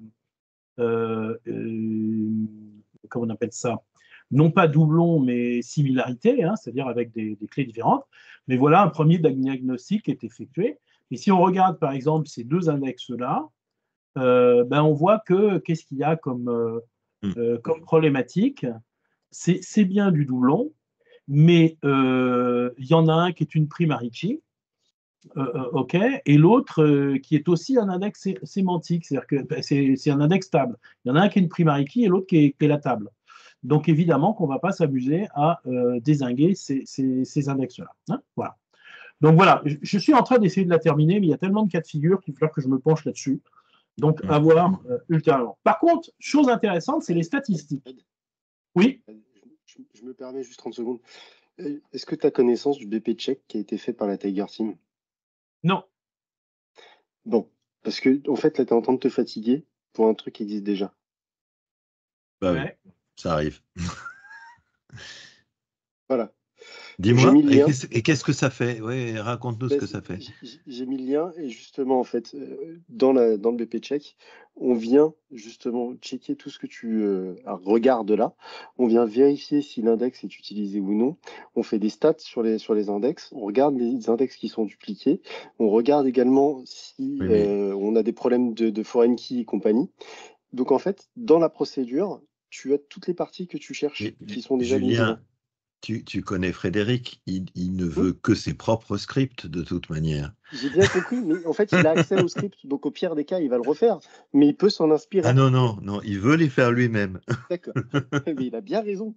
euh, euh, comment on appelle ça? Non pas doublon, mais similarité, hein, c'est-à-dire avec des, des clés différentes. Mais voilà, un premier diagnostic est effectué. Et si on regarde, par exemple, ces deux index-là, euh, ben on voit que qu'est-ce qu'il y a comme, euh, euh, comme problématique? C'est bien du doublon, mais euh, il y en a un qui est une primary key, euh, OK, et l'autre euh, qui est aussi un index sé sémantique, c'est-à-dire que ben, c'est un index table. Il y en a un qui est une primary key et l'autre qui, qui est la table. Donc, évidemment qu'on ne va pas s'amuser à euh, dézinguer ces, ces, ces index-là. Hein, voilà. Donc, voilà, je, je suis en train d'essayer de la terminer, mais il y a tellement de cas de figure qu'il va falloir que je me penche là-dessus. Donc, à voir euh, ultérieurement. Par contre, chose intéressante, c'est les statistiques. Oui. Je, je me permets juste trente secondes. Est-ce que tu as connaissance du B P check qui a été fait par la Tiger Team? Non. Bon, parce que en fait, là, tu es en train de te fatiguer pour un truc qui existe déjà. Bah ouais. Oui, ça arrive. Voilà. Dis-moi, et qu'est-ce que ça fait? Ouais, raconte-nous ben, ce que ça fait. J'ai mis le lien et justement, en fait, dans, la, dans le B P Check, on vient justement checker tout ce que tu euh, regardes là. On vient vérifier si l'index est utilisé ou non. On fait des stats sur les, sur les index. On regarde les index qui sont dupliqués. On regarde également si oui, euh, on a des problèmes de, de foreign key et compagnie. Donc, en fait, dans la procédure, tu as toutes les parties que tu cherches mais, qui sont déjà Julien, Tu, tu connais Frédéric, il, il ne veut oui. que ses propres scripts de toute manière. J'ai bien compris, mais en fait, il a accès au script, donc au pire des cas, il va le refaire, mais il peut s'en inspirer. Ah non, non, non, il veut les faire lui-même. D'accord, mais il a bien raison.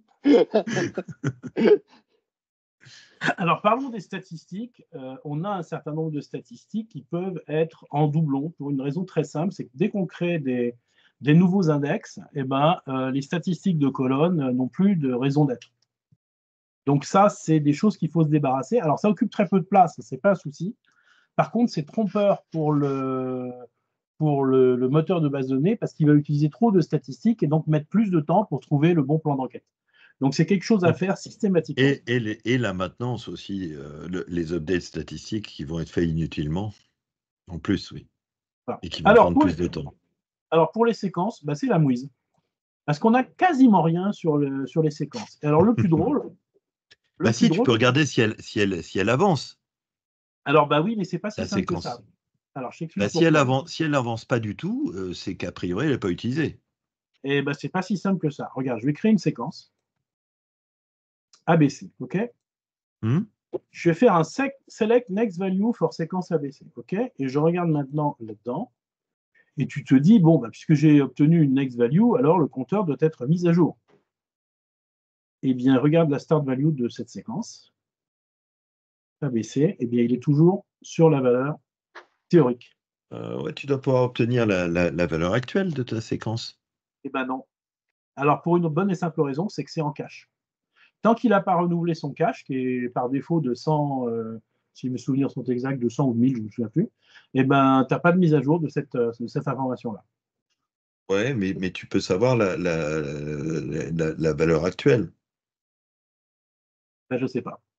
Alors, parlons des statistiques. Euh, on a un certain nombre de statistiques qui peuvent être en doublon pour une raison très simple, c'est que dès qu'on crée des, des nouveaux index, eh ben, euh, les statistiques de colonnes n'ont plus de raison d'être. Donc ça, c'est des choses qu'il faut se débarrasser. Alors ça occupe très peu de place, c'est pas un souci. Par contre, c'est trompeur pour le, pour le, le moteur de base de données parce qu'il va utiliser trop de statistiques et donc mettre plus de temps pour trouver le bon plan d'enquête. Donc c'est quelque chose à faire systématiquement. Et, et, les, et la maintenance aussi, euh, le, les updates statistiques qui vont être faits inutilement, en plus, oui. Voilà. Et qui vont alors, prendre plus les, de temps. Alors pour les séquences, bah, c'est la mouise. Parce qu'on n'a quasiment rien sur, le, sur les séquences. Et alors le plus drôle... Le bah plus si, drôle, tu peux regarder si elle, si elle, si elle avance. Alors bah oui, mais c'est pas si simple séquence. que ça. Alors, bah, si, elle avance, si elle n'avance pas du tout, euh, c'est qu'a priori, elle n'est pas utilisée. Et bah, c'est pas si simple que ça. Regarde, je vais créer une séquence. A B C, OK hmm. Je vais faire un select next value for séquence A B C, OK. Et je regarde maintenant là-dedans. Et tu te dis, bon, bah, puisque j'ai obtenu une next value, alors le compteur doit être mis à jour. Eh bien, regarde la start value de cette séquence. A B C, eh bien, il est toujours sur la valeur théorique. Euh, ouais, tu dois pouvoir obtenir la, la, la valeur actuelle de ta séquence. Eh bien non. Alors, pour une bonne et simple raison, c'est que c'est en cache. Tant qu'il n'a pas renouvelé son cache, qui est par défaut de cent, euh, si mes souvenirs sont exacts, de cent ou de mille, je ne me souviens plus, eh ben, tu n'as pas de mise à jour de cette, de cette information-là. Ouais, mais, mais tu peux savoir la, la, la, la valeur actuelle. Ben, je ne sais pas.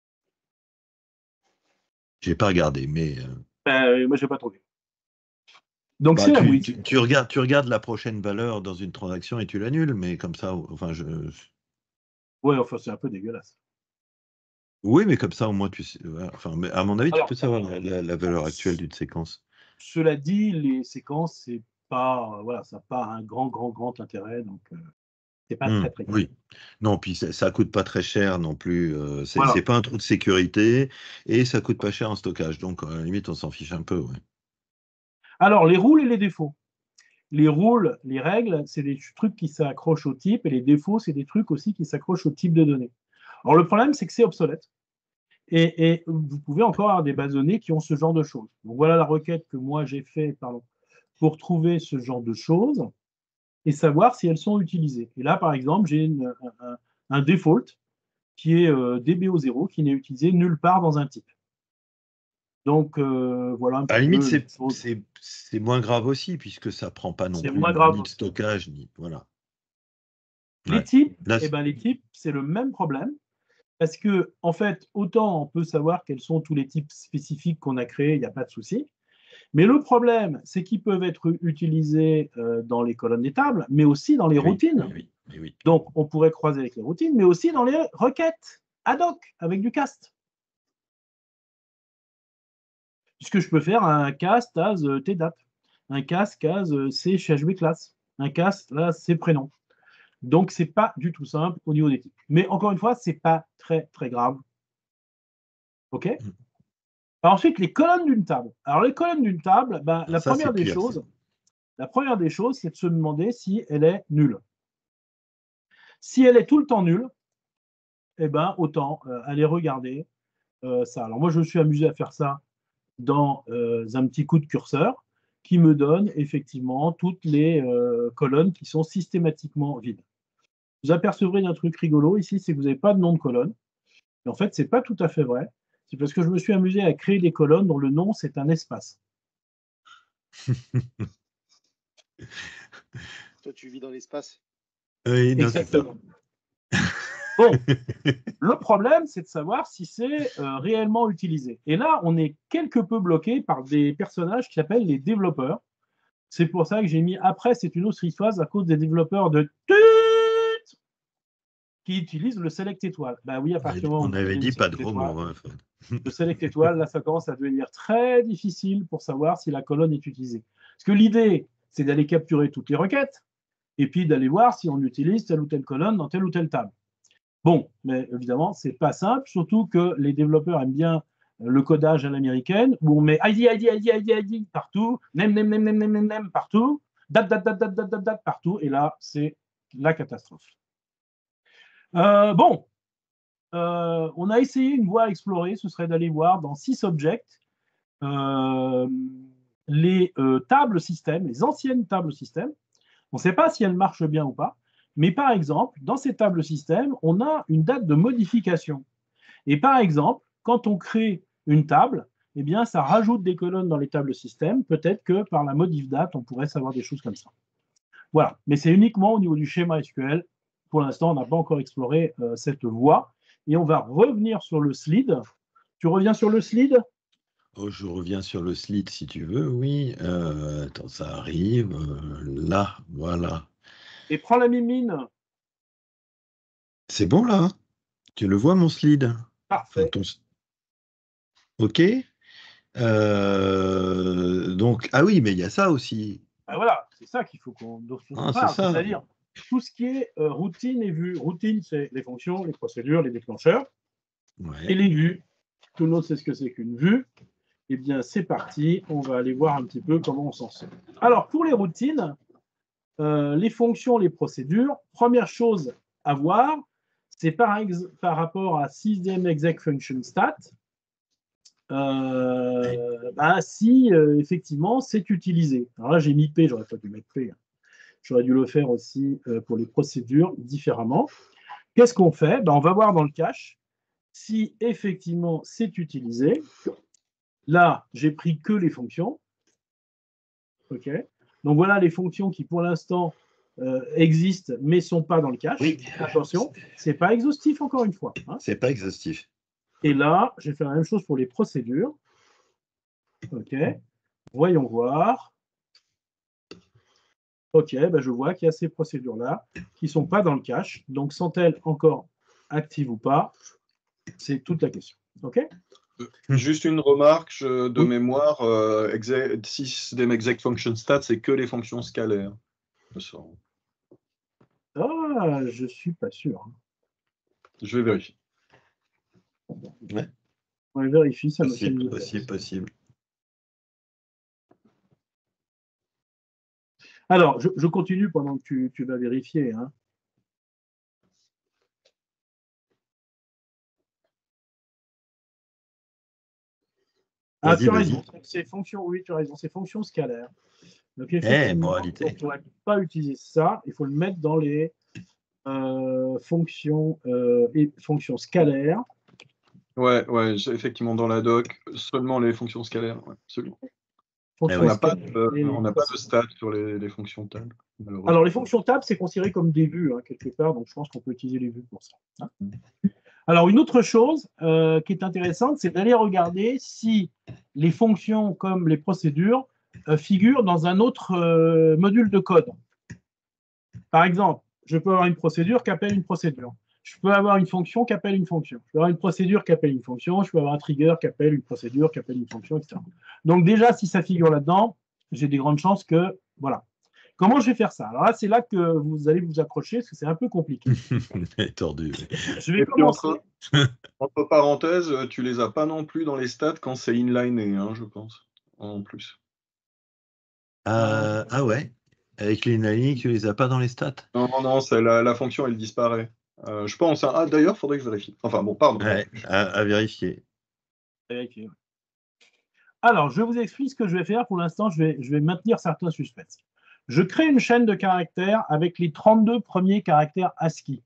J'ai pas regardé, mais... Euh... Ben, moi, je n'ai pas trouvé. Donc, bah, c'est tu, la oui. Tu, tu, regardes, tu regardes la prochaine valeur dans une transaction et tu l'annules, mais comme ça, enfin, je... Ouais, enfin, c'est un peu dégueulasse. Oui, mais comme ça, au moins, tu sais... Enfin, mais à mon avis, Alors, tu peux savoir la, la, la valeur actuelle d'une séquence. Cela dit, les séquences, c'est pas... Voilà, ça n'a pas un grand, grand, grand intérêt, donc... Euh... C'est pas mmh, très, très oui. Non, puis ça, ça coûte pas très cher non plus. Euh, c'est voilà. pas un trou de sécurité et ça coûte pas cher en stockage. Donc, à la limite, on s'en fiche un peu. Ouais. Alors, les rôles et les défauts. Les rôles, les règles, c'est des trucs qui s'accrochent au type et les défauts, c'est des trucs aussi qui s'accrochent au type de données. Alors, le problème, c'est que c'est obsolète. Et, et vous pouvez encore avoir des bases de données qui ont ce genre de choses. Donc, voilà la requête que moi j'ai faite pour trouver ce genre de choses et savoir si elles sont utilisées. Et là, par exemple, j'ai une, un, un default qui est euh, D B O zéro, qui n'est utilisé nulle part dans un type. Donc, euh, voilà un petit à la limite, peu. c'est moins grave aussi, puisque ça ne prend pas non plus moins grave. ni de stockage, ni. Voilà. Les ouais. types, Là, eh ben, les types, c'est le même problème. Parce que, en fait, autant on peut savoir quels sont tous les types spécifiques qu'on a créés, il n'y a pas de souci. Mais le problème, c'est qu'ils peuvent être utilisés euh, dans les colonnes des tables, mais aussi dans les oui, routines. Oui, oui, oui. Donc, on pourrait croiser avec les routines, mais aussi dans les requêtes ad hoc, avec du cast. Puisque je peux faire un cast as euh, tdap, un cast as euh, chb class, un cast as c prénom. Donc, ce n'est pas du tout simple au niveau des types. Mais encore une fois, ce n'est pas très, très grave. OK mmh. Alors, ensuite, les colonnes d'une table. Alors, les colonnes d'une table, ben, la, ça, première des pire, choses, la première des choses, c'est de se demander si elle est nulle. Si elle est tout le temps nulle, eh ben, autant euh, aller regarder euh, ça. Alors, moi, je me suis amusé à faire ça dans euh, un petit coup de curseur qui me donne effectivement toutes les euh, colonnes qui sont systématiquement vides. Vous apercevrez d'un truc rigolo ici, c'est que vous n'avez pas de nom de colonne. Et en fait, ce n'est pas tout à fait vrai. C'est parce que je me suis amusé à créer des colonnes dont le nom, c'est un espace. Toi, tu vis dans l'espace. Oui, non, exactement. Bon, le problème, c'est de savoir si c'est euh, réellement utilisé. Et là, on est quelque peu bloqué par des personnages qui s'appellent les développeurs. C'est pour ça que j'ai mis après, c'est une autre histoire à cause des développeurs de qui utilisent le select étoile. Ben oui, à partir du moment où on avait dit pas de gros mots. Hein. Le select étoile, là, ça commence à devenir très difficile pour savoir si la colonne est utilisée. Parce que l'idée, c'est d'aller capturer toutes les requêtes et puis d'aller voir si on utilise telle ou telle colonne dans telle ou telle table. Bon, mais évidemment, c'est pas simple, surtout que les développeurs aiment bien le codage à l'américaine, où on met I D, I D, I D, I D, I D partout, name, name, name, name, name, name partout, date, date, date, date, date, date, date partout, et là, c'est la catastrophe. Euh, bon, euh, on a essayé une voie à explorer, ce serait d'aller voir dans SysObject euh, les euh, tables système, les anciennes tables système. On ne sait pas si elles marchent bien ou pas. Mais par exemple, dans ces tables système, on a une date de modification. Et par exemple, quand on crée une table, eh bien, ça rajoute des colonnes dans les tables système. Peut-être que par la modif date, on pourrait savoir des choses comme ça. Voilà. Mais c'est uniquement au niveau du schéma S Q L. Pour l'instant, on n'a pas encore exploré euh, cette voie. Et on va revenir sur le slide. Tu reviens sur le slide? Oh, je reviens sur le slide si tu veux, oui. Euh, attends, ça arrive. Euh, là, voilà. Et prends la mimine. C'est bon là? Tu le vois mon slide? Parfait. Enfin, ton... Ok. Euh, donc, ah oui, mais il y a ça aussi. Ben voilà, c'est ça qu'il faut qu'on Ah, parle. c'est ça. C'est-à-dire tout ce qui est euh, routine et vue. Routine, c'est les fonctions, les procédures, les déclencheurs. Ouais. Et les vues. Tout le monde sait ce que c'est qu'une vue. Eh bien, c'est parti. On va aller voir un petit peu comment on s'en sort. Alors, pour les routines, euh, les fonctions, les procédures, première chose à voir, c'est par, par rapport à system exec function stat, euh, bah, si euh, effectivement c'est utilisé. Alors là, j'ai mis P, j'aurais pas dû mettre P. J'aurais dû le faire aussi euh, pour les procédures différemment. Qu'est-ce qu'on fait? Ben, on va voir dans le cache si effectivement c'est utilisé. Là, j'ai pris que les fonctions. OK. Donc voilà les fonctions qui, pour l'instant, euh, existent, mais ne sont pas dans le cache. Oui. Attention, ce n'est pas exhaustif, encore une fois. Hein. C'est pas exhaustif. Et là, je vais faire la même chose pour les procédures. OK. Voyons voir. OK, ben je vois qu'il y a ces procédures-là qui ne sont pas dans le cache. Donc, sont-elles encore actives ou pas? C'est toute la question. OK. Juste une remarque je, de oui. mémoire, euh, exec, system exec function stat, c'est que les fonctions scalaires. Ah, je suis pas sûr. Je vais vérifier. Ouais. On vérifie, ça possible, me possible, possible. Alors, je, je continue pendant que tu, tu vas vérifier. Hein. Ah, tu as raison. C'est fonction, oui, tu as raison. C'est fonction scalaire. Donc, effectivement, eh, on ne pourrait pas utiliser ça. Il faut le mettre dans les euh, fonctions, euh, et fonctions scalaires. Ouais, ouais, effectivement, dans la doc, seulement les fonctions scalaires. Ouais, absolument. Fonctions on n'a pas, de, pas de stats sur les, les fonctions tables. Alors, les fonctions tables, c'est considéré comme des vues, hein, quelque part. Donc, je pense qu'on peut utiliser les vues pour ça. Hein. Alors, une autre chose euh, qui est intéressante, c'est d'aller regarder si les fonctions comme les procédures euh, figurent dans un autre euh, module de code. Par exemple, je peux avoir une procédure qui appelle une procédure. Je peux avoir une fonction qui appelle une fonction. Je peux avoir une procédure qui appelle une fonction. Je peux avoir un trigger qui appelle une procédure, qui appelle une fonction, et cetera. Donc déjà, si ça figure là-dedans, j'ai des grandes chances que, voilà. Comment je vais faire ça? Alors là, c'est là que vous allez vous accrocher, parce que c'est un peu compliqué. Tordu. Je vais commencer. Entre, entre parenthèses, tu les as pas non plus dans les stats quand c'est inliné, hein, je pense, en plus. Euh, ah ouais? Avec les inlining, tu les as pas dans les stats? Non, non, c'est la, la fonction, elle disparaît. Euh, je pense. Hein. Ah, d'ailleurs, il faudrait que je vérifie. Enfin, bon, pardon. Ouais, à, à vérifier. À vérifier. Alors, je vous explique ce que je vais faire. Pour l'instant, je vais, je vais maintenir certains suspects. Je crée une chaîne de caractères avec les trente-deux premiers caractères ASCII.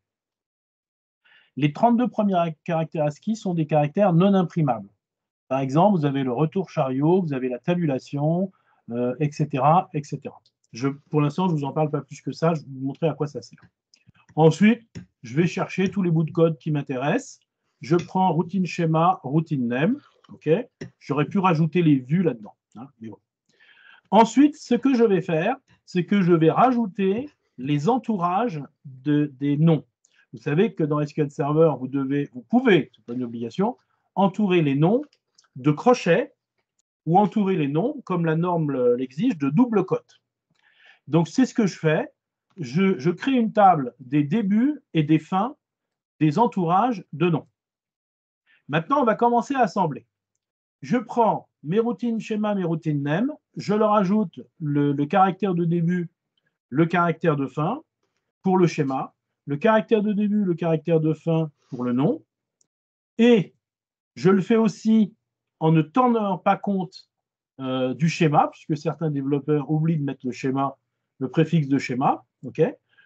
Les trente-deux premiers caractères ASCII sont des caractères non imprimables. Par exemple, vous avez le retour chariot, vous avez la tabulation, euh, et cetera, et cetera. Je, pour l'instant, je ne vous en parle pas plus que ça. Je vais vous montrer à quoi ça sert. Ensuite, je vais chercher tous les bouts de code qui m'intéressent. Je prends routine schéma, routine name. Okay. J'aurais pu rajouter les vues là-dedans. Hein, mais bon. Ensuite, ce que je vais faire, c'est que je vais rajouter les entourages de, des noms. Vous savez que dans S Q L Server, vous, devez, vous pouvez, ce n'est pas une obligation, entourer les noms de crochets ou entourer les noms, comme la norme l'exige, de double cote. Donc, c'est ce que je fais. Je, je crée une table des débuts et des fins des entourages de noms. Maintenant, on va commencer à assembler. Je prends mes routines schéma, mes routines name, je leur ajoute le, le caractère de début, le caractère de fin pour le schéma, le caractère de début, le caractère de fin pour le nom, et je le fais aussi en ne tenant pas compte euh, du schéma, puisque certains développeurs oublient de mettre le schéma, le préfixe de schéma. Okay.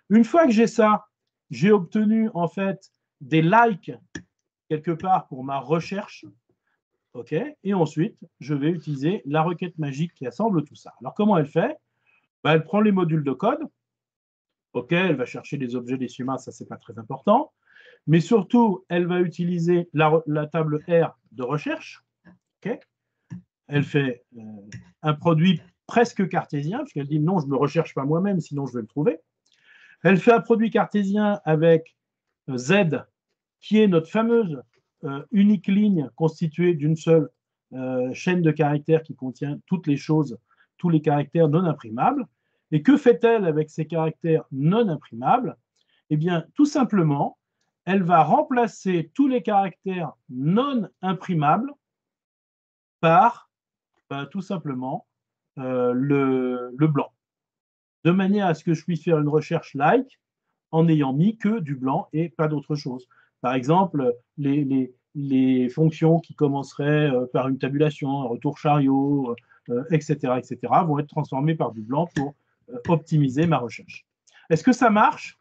Une fois que j'ai ça, j'ai obtenu en fait des likes quelque part pour ma recherche. OK. Et ensuite, je vais utiliser la requête magique qui assemble tout ça. Alors, comment elle fait? Ben, elle prend les modules de code. OK, elle va chercher les objets des schémas, ça, c'est pas très important. Mais surtout, elle va utiliser la, la table R de recherche. OK. Elle fait euh, un produit presque cartésien, puisqu'elle dit non, je ne me recherche pas moi-même, sinon je vais le trouver. Elle fait un produit cartésien avec euh, Z, qui est notre fameuse euh, unique ligne constituée d'une seule euh, chaîne de caractères qui contient toutes les choses, tous les caractères non imprimables. Et que fait-elle avec ces caractères non imprimables? Eh bien, tout simplement, elle va remplacer tous les caractères non imprimables par bah, tout simplement euh, le, le blanc, de manière à ce que je puisse faire une recherche like en n'ayant mis que du blanc et pas d'autre chose. Par exemple, les, les, les fonctions qui commenceraient euh, par une tabulation, un retour chariot, euh, et cetera, et cetera, vont être transformées par du blanc pour euh, optimiser ma recherche. Est-ce que ça marche?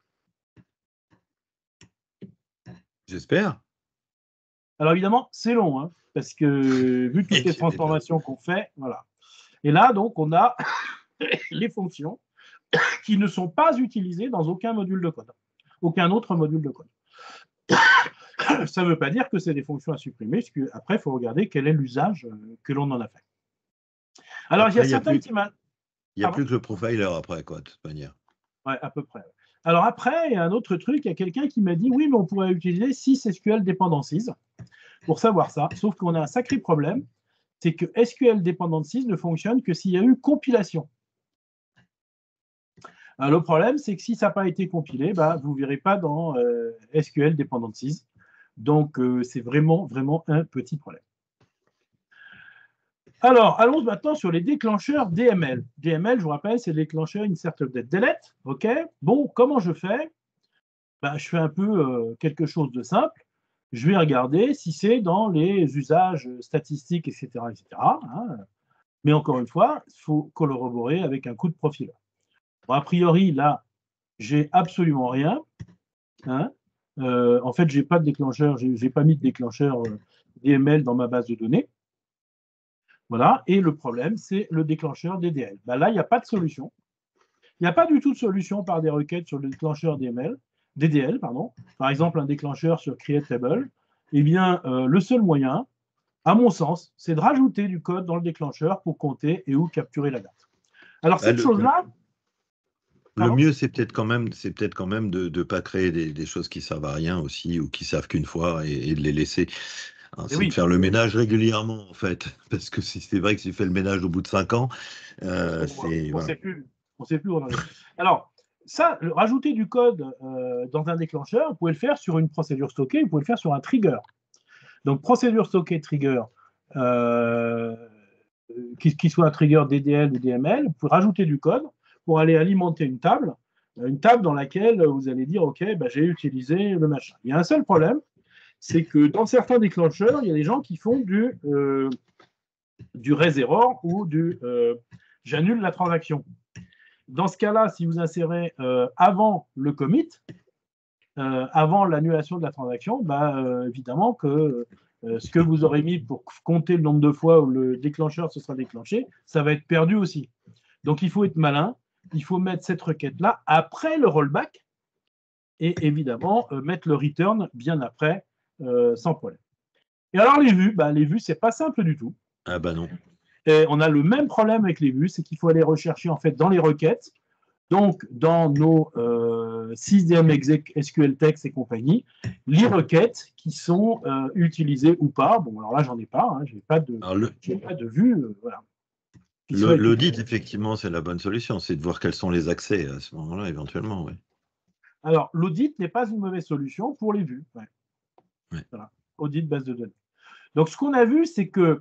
J'espère. Alors évidemment, c'est long, hein, parce que vu toutes les transformations qu'on fait, voilà. Et là, donc, on a les fonctions qui ne sont pas utilisées dans aucun module de code, aucun autre module de code. Ça ne veut pas dire que c'est des fonctions à supprimer, parce qu'après, il faut regarder quel est l'usage que l'on en a fait. Alors, après, il y a certains petits mal. Il n'y a plus que le profiler après, quoi, de toute manière. Ouais, à peu près. Alors après, il y a un autre truc, il y a quelqu'un qui m'a dit, oui, mais on pourrait utiliser sys S Q L dependencies pour savoir ça, sauf qu'on a un sacré problème, c'est que S Q L dependencies ne fonctionne que s'il y a eu compilation. Alors, le problème, c'est que si ça n'a pas été compilé, bah, vous ne verrez pas dans euh, S Q L dependencies. Donc, euh, c'est vraiment, vraiment un petit problème. Alors, allons maintenant sur les déclencheurs D M L. D M L, je vous rappelle, c'est le déclencheur Insert Update Delete. OK. Bon, comment je fais? Ben, je fais un peu euh, quelque chose de simple. Je vais regarder si c'est dans les usages statistiques, et cetera, et cetera. Hein. Mais encore une fois, il faut corroborer avec un coup de profiler. Bon, a priori, là, j'ai absolument rien. Hein. Euh, en fait, je n'ai pas de déclencheur, je n'ai pas mis de déclencheur euh, D M L dans ma base de données. Voilà. Et le problème, c'est le déclencheur D D L. Ben là, il n'y a pas de solution. Il n'y a pas du tout de solution par des requêtes sur le déclencheur D M L, D D L. Pardon. Par exemple, un déclencheur sur Create Table. Eh bien, euh, le seul moyen, à mon sens, c'est de rajouter du code dans le déclencheur pour compter et ou capturer la date. Alors, cette chose-là... Le mieux, c'est peut-être quand même, c'est peut-être quand même de ne pas créer des, des choses qui servent à rien aussi ou qui servent qu'une fois et, et de les laisser. Hein, c'est oui. de faire le ménage régulièrement, en fait. Parce que si c'est vrai que si tu fais le ménage au bout de cinq ans, euh, c'est. On ne sait plus. On sait plus où on en est. Alors, ça, le, rajouter du code euh, dans un déclencheur, vous pouvez le faire sur une procédure stockée, vous pouvez le faire sur un trigger. Donc, procédure stockée, trigger, euh, qu'il qui soit un trigger D D L ou D M L, vous pouvez rajouter du code pour aller alimenter une table, une table dans laquelle vous allez dire, OK, bah, j'ai utilisé le machin. Il y a un seul problème, c'est que dans certains déclencheurs, il y a des gens qui font du, euh, du raise error ou du euh, j'annule la transaction. Dans ce cas-là, si vous insérez euh, avant le commit, euh, avant l'annulation de la transaction, bah, euh, évidemment que euh, ce que vous aurez mis pour compter le nombre de fois où le déclencheur se sera déclenché, ça va être perdu aussi. Donc, il faut être malin. Il faut mettre cette requête-là après le rollback et évidemment euh, mettre le return bien après, euh, sans problème. Et alors, les vues, bah, les vues, c'est pas simple du tout. Ah bah non. Et on a le même problème avec les vues, c'est qu'il faut aller rechercher en fait dans les requêtes, donc dans nos euh, sys D M exec S Q L text et compagnie, les requêtes qui sont euh, utilisées ou pas. Bon, alors là, j'en ai pas, hein, j'ai pas de, le... j'ai pas de vue, euh, voilà. L'audit, effectivement, c'est la bonne solution, c'est de voir quels sont les accès à ce moment-là, éventuellement. Ouais. Alors, l'audit n'est pas une mauvaise solution pour les vues. Ouais. Ouais. Voilà. Audit base de données. Donc, ce qu'on a vu, c'est que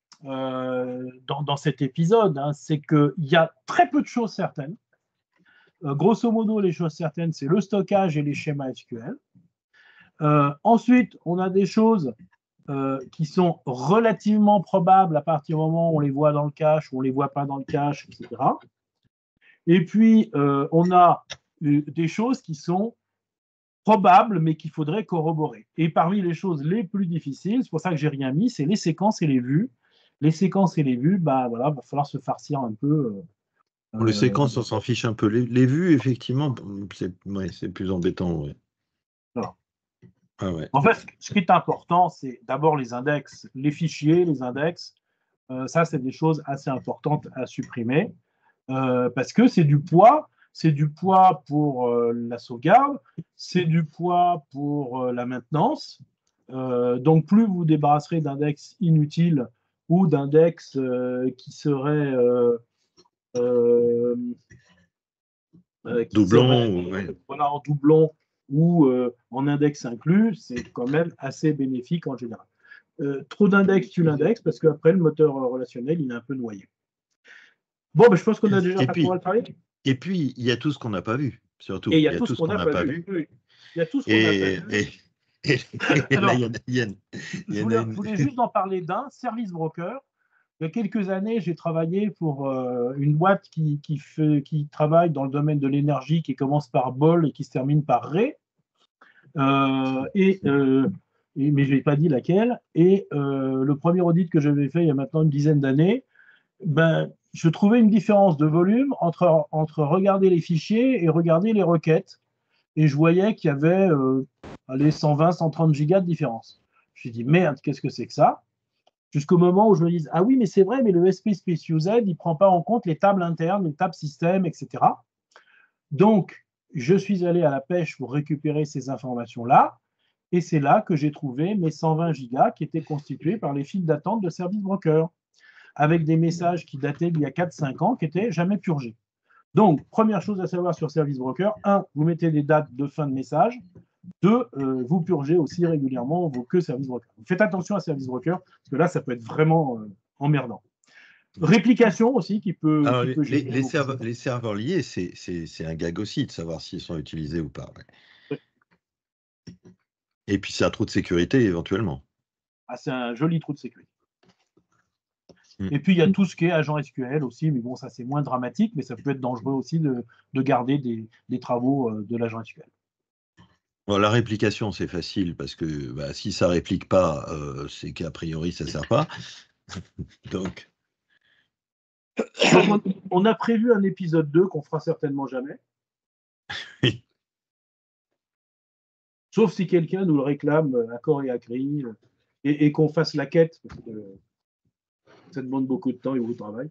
euh, dans, dans cet épisode, hein, c'est qu'il y a très peu de choses certaines. Euh, grosso modo, les choses certaines, c'est le stockage et les schémas S Q L. Euh, ensuite, on a des choses Euh, qui sont relativement probables à partir du moment où on les voit dans le cache ou on ne les voit pas dans le cache, et cetera. Et puis, euh, on a euh, des choses qui sont probables, mais qu'il faudrait corroborer. Et parmi les choses les plus difficiles, c'est pour ça que j'ai rien mis, c'est les séquences et les vues. Les séquences et les vues, bah voilà, va falloir se farcir un peu. Pour les Euh, séquences, on s'en fiche un peu. Les, les vues, effectivement, c'est ouais, c'est plus embêtant. Ouais. voilà. Ah ouais. En fait, ce qui est important, c'est d'abord les index, les fichiers, les index. Euh, ça, c'est des choses assez importantes à supprimer euh, parce que c'est du poids. C'est du poids pour euh, la sauvegarde, c'est du poids pour euh, la maintenance. Euh, donc, plus vous débarrasserez d'index inutiles ou d'index euh, qui seraient euh, euh, euh, qui Doublon, seraient ouais. euh, voilà, en doublon ou euh, en index inclus, c'est quand même assez bénéfique en général. Euh, trop d'index tue l'index parce qu'après, le moteur relationnel, il est un peu noyé. Bon, ben, je pense qu'on a déjà Et fait pour le puis, travail. et puis, il y a tout ce qu'on n'a pas vu, surtout. Et il y a Il y a tout ce tout ce qu'on qu'on n'a n'a pas pas vu. vu. Oui. Il y a tout ce qu'on n'a pas Et, vu. et, et, et là, Alors, il y en a, il y en, il je y en voulais, a je une. voulais juste en parler d'un, Service Broker. Il y a quelques années, j'ai travaillé pour euh, une boîte qui, qui, fait, qui travaille dans le domaine de l'énergie, qui commence par Bol et qui se termine par Ré. Euh, et, euh, et, mais je n'ai pas dit laquelle. Et euh, le premier audit que j'avais fait il y a maintenant une dizaine d'années, ben, je trouvais une différence de volume entre, entre regarder les fichiers et regarder les requêtes. Et je voyais qu'il y avait euh, allez, cent vingt, cent trente gigas de différence. Je me suis dit, merde, qu'est-ce que c'est que ça? Jusqu'au moment où je me dis, ah oui, mais c'est vrai, mais le S P Space U Z, il ne prend pas en compte les tables internes, les tables système, et cetera. Donc, je suis allé à la pêche pour récupérer ces informations-là. Et c'est là que j'ai trouvé mes cent vingt gigas qui étaient constitués par les files d'attente de Service Broker, avec des messages qui dataient d'il y a quatre cinq ans, qui n'étaient jamais purgés. Donc, première chose à savoir sur Service Broker, un, vous mettez des dates de fin de message. Deux, euh, vous purgez aussi régulièrement vos queues Service Broker. Faites attention à Service Broker, parce que là, ça peut être vraiment euh, emmerdant. Réplication aussi, qui peut, Alors, qui les, peut les, gêner les, beaucoup. serveurs, les serveurs liés, c'est, c'est, c'est un gag aussi de savoir s'ils sont utilisés ou pas. Ouais. Et puis, c'est un trou de sécurité éventuellement. Ah, c'est un joli trou de sécurité. Mm. Et puis, il y a tout ce qui est agent S Q L aussi, mais bon, ça, c'est moins dramatique, mais ça peut être dangereux aussi de, de garder des, des travaux euh, de l'agent S Q L. Bon, la réplication, c'est facile parce que bah, si ça réplique pas, euh, c'est qu'a priori, ça ne sert pas. Donc. Donc, on, on a prévu un épisode deux qu'on fera certainement jamais. Oui. Sauf si quelqu'un nous le réclame à corps et à cri et, et qu'on fasse la quête, parce que ça demande beaucoup de temps et beaucoup de travail.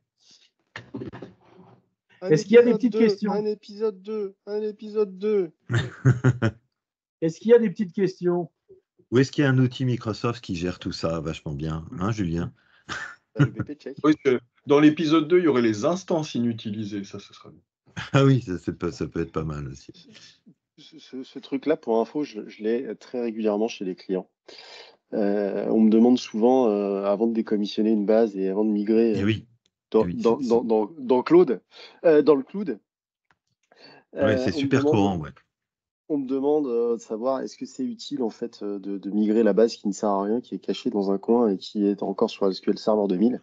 Est-ce qu'il y a des petites deux, questions? Un épisode deux, un épisode deux. Est-ce qu'il y a des petites questions? Où est-ce qu'il y a un outil Microsoft qui gère tout ça vachement bien, hein, Julien? Le B P check. Oui, dans l'épisode deux, il y aurait les instances inutilisées, ça, ce serait bien. Ah oui, ça, c'est pas, ça peut être pas mal aussi. Ce, ce, ce truc-là, pour info, je, je l'ai très régulièrement chez les clients. Euh, on me demande souvent, euh, avant de décommissionner une base et avant de migrer Et euh, oui. dans, Et oui, dans, c'est, dans, dans, dans, Cloud, euh, dans le cloud, c'est, ouais, euh, c'est on me super demande, courant, ouais. on me demande euh, de savoir est-ce que c'est utile en fait euh, de, de migrer la base qui ne sert à rien, qui est cachée dans un coin et qui est encore sur S Q L Server deux mille.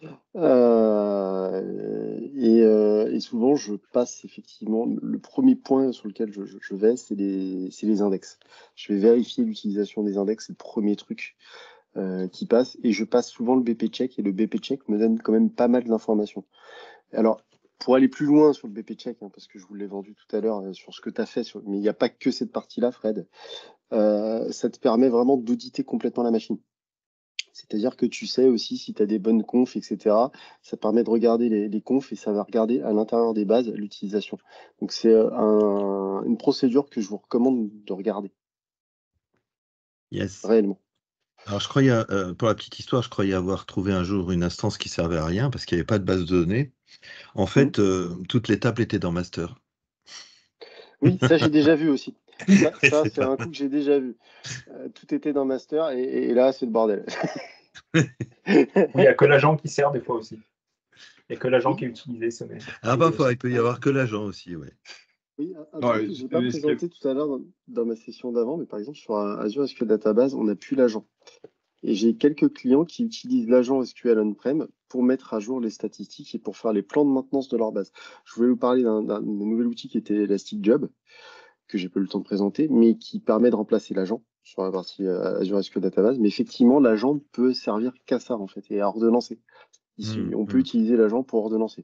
Euh, et, euh, et souvent, je passe effectivement, le premier point sur lequel je, je, je vais, c'est les, c'est les index. Je vais vérifier l'utilisation des index, c'est le premier truc euh, qui passe. Et je passe souvent le B P check, et le B P check me donne quand même pas mal d'informations. Alors, pour aller plus loin sur le B P check, hein, parce que je vous l'ai vendu tout à l'heure euh, sur ce que tu as fait, sur, mais il n'y a pas que cette partie-là, Fred, euh, ça te permet vraiment d'auditer complètement la machine. C'est-à-dire que tu sais aussi si tu as des bonnes confs, et cetera. Ça permet de regarder les, les confs et ça va regarder à l'intérieur des bases l'utilisation. Donc c'est un, une procédure que je vous recommande de regarder. Yes. Réellement. Alors, je croyais, euh, pour la petite histoire, je croyais avoir trouvé un jour une instance qui servait à rien parce qu'il n'y avait pas de base de données. En fait, mmh. euh, toutes les tables étaient dans master. Oui, ça j'ai déjà vu aussi. Ça, ça c'est un coup que j'ai déjà vu. Euh, tout était dans master et, et là c'est le bordel. Oui, il n'y a que l'agent qui sert des fois aussi. Il n'y a que l'agent oui. qui est utilisé. Ce ah bah, il peut y avoir que l'agent aussi, oui. Oui, un, un ouais, truc que je n'ai pas présenté tout à l'heure dans, dans ma session d'avant, mais par exemple sur Azure S Q L Database, on n'a plus l'agent. Et j'ai quelques clients qui utilisent l'agent S Q L on-prem pour mettre à jour les statistiques et pour faire les plans de maintenance de leur base. Je voulais vous parler d'un, d'un nouvel outil qui était Elastic Job, que j'ai pas eu le temps de présenter, mais qui permet de remplacer l'agent sur la partie euh, Azure S Q L Database. Mais effectivement, l'agent ne peut servir qu'à ça, en fait, et à ordonnancer. Ici, Mmh, on peut mmh. utiliser l'agent pour ordonnancer.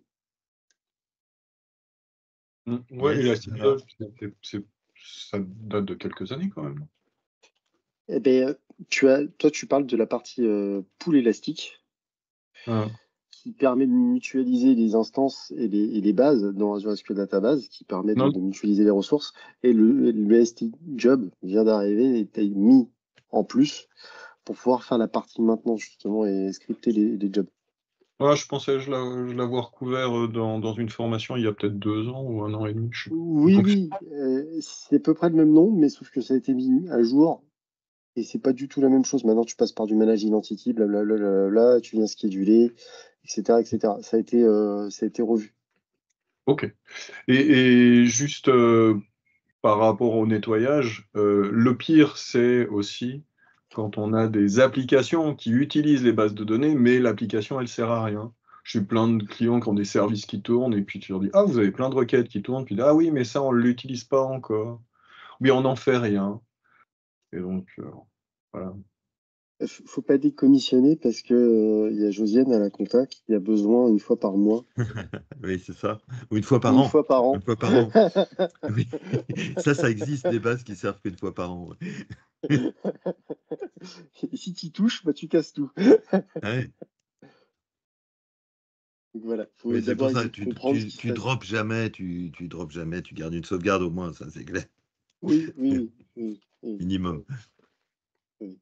Mm. Ouais, Yes, Elastic alors. Job, c'est- c'est- ça date de quelques années quand même. Eh ben, tu as, toi, tu parles de la partie euh, pool élastique, Ah. qui permet de mutualiser les instances et les, et les bases dans Azure S Q L Database, qui permet de, Non. de mutualiser les ressources. Et le, le Elastic Job vient d'arriver et été mis en plus pour pouvoir faire la partie maintenance, justement, et scripter les, les jobs. Ouais, je pensais je l'a- je l'avoir couvert euh, dans, dans une formation il y a peut-être deux ans ou un an et demi. Je sais plus. Oui, Donc, oui, euh, c'est à peu près le même nom, mais sauf que ça a été mis à jour et c'est pas du tout la même chose. Maintenant, tu passes par du manage identity, blablabla, blablabla, tu viens scheduler, et cetera, et cetera. Ça a été, euh, ça a été revu. ok. Et, et juste euh, par rapport au nettoyage, euh, le pire, c'est aussi quand on a des applications qui utilisent les bases de données, mais l'application, elle sert à rien. J'ai plein de clients qui ont des services qui tournent, et puis tu leur dis, ah, vous avez plein de requêtes qui tournent, puis ah oui, mais ça, on ne l'utilise pas encore. Oui, on n'en fait rien. Et donc, euh, voilà. F- Faut pas décommissionner parce que euh, il y a Josiane à la compta qui a besoin une fois par mois, Oui, c'est ça. Ou une fois par une an. fois par Une an. fois par an. Oui. Ça, ça existe, des bases qui servent qu'une fois par an. Ouais. Et si tu touches, bah, tu casses tout. Ouais. Donc voilà, faut Oui, c'est d'abord pour ça essayer que de tu, comprendre ce tu, qui se tu passe. drops jamais, tu, tu drops jamais, tu gardes une sauvegarde au moins, ça c'est clair. Oui, oui, oui, oui, Minimum. oui.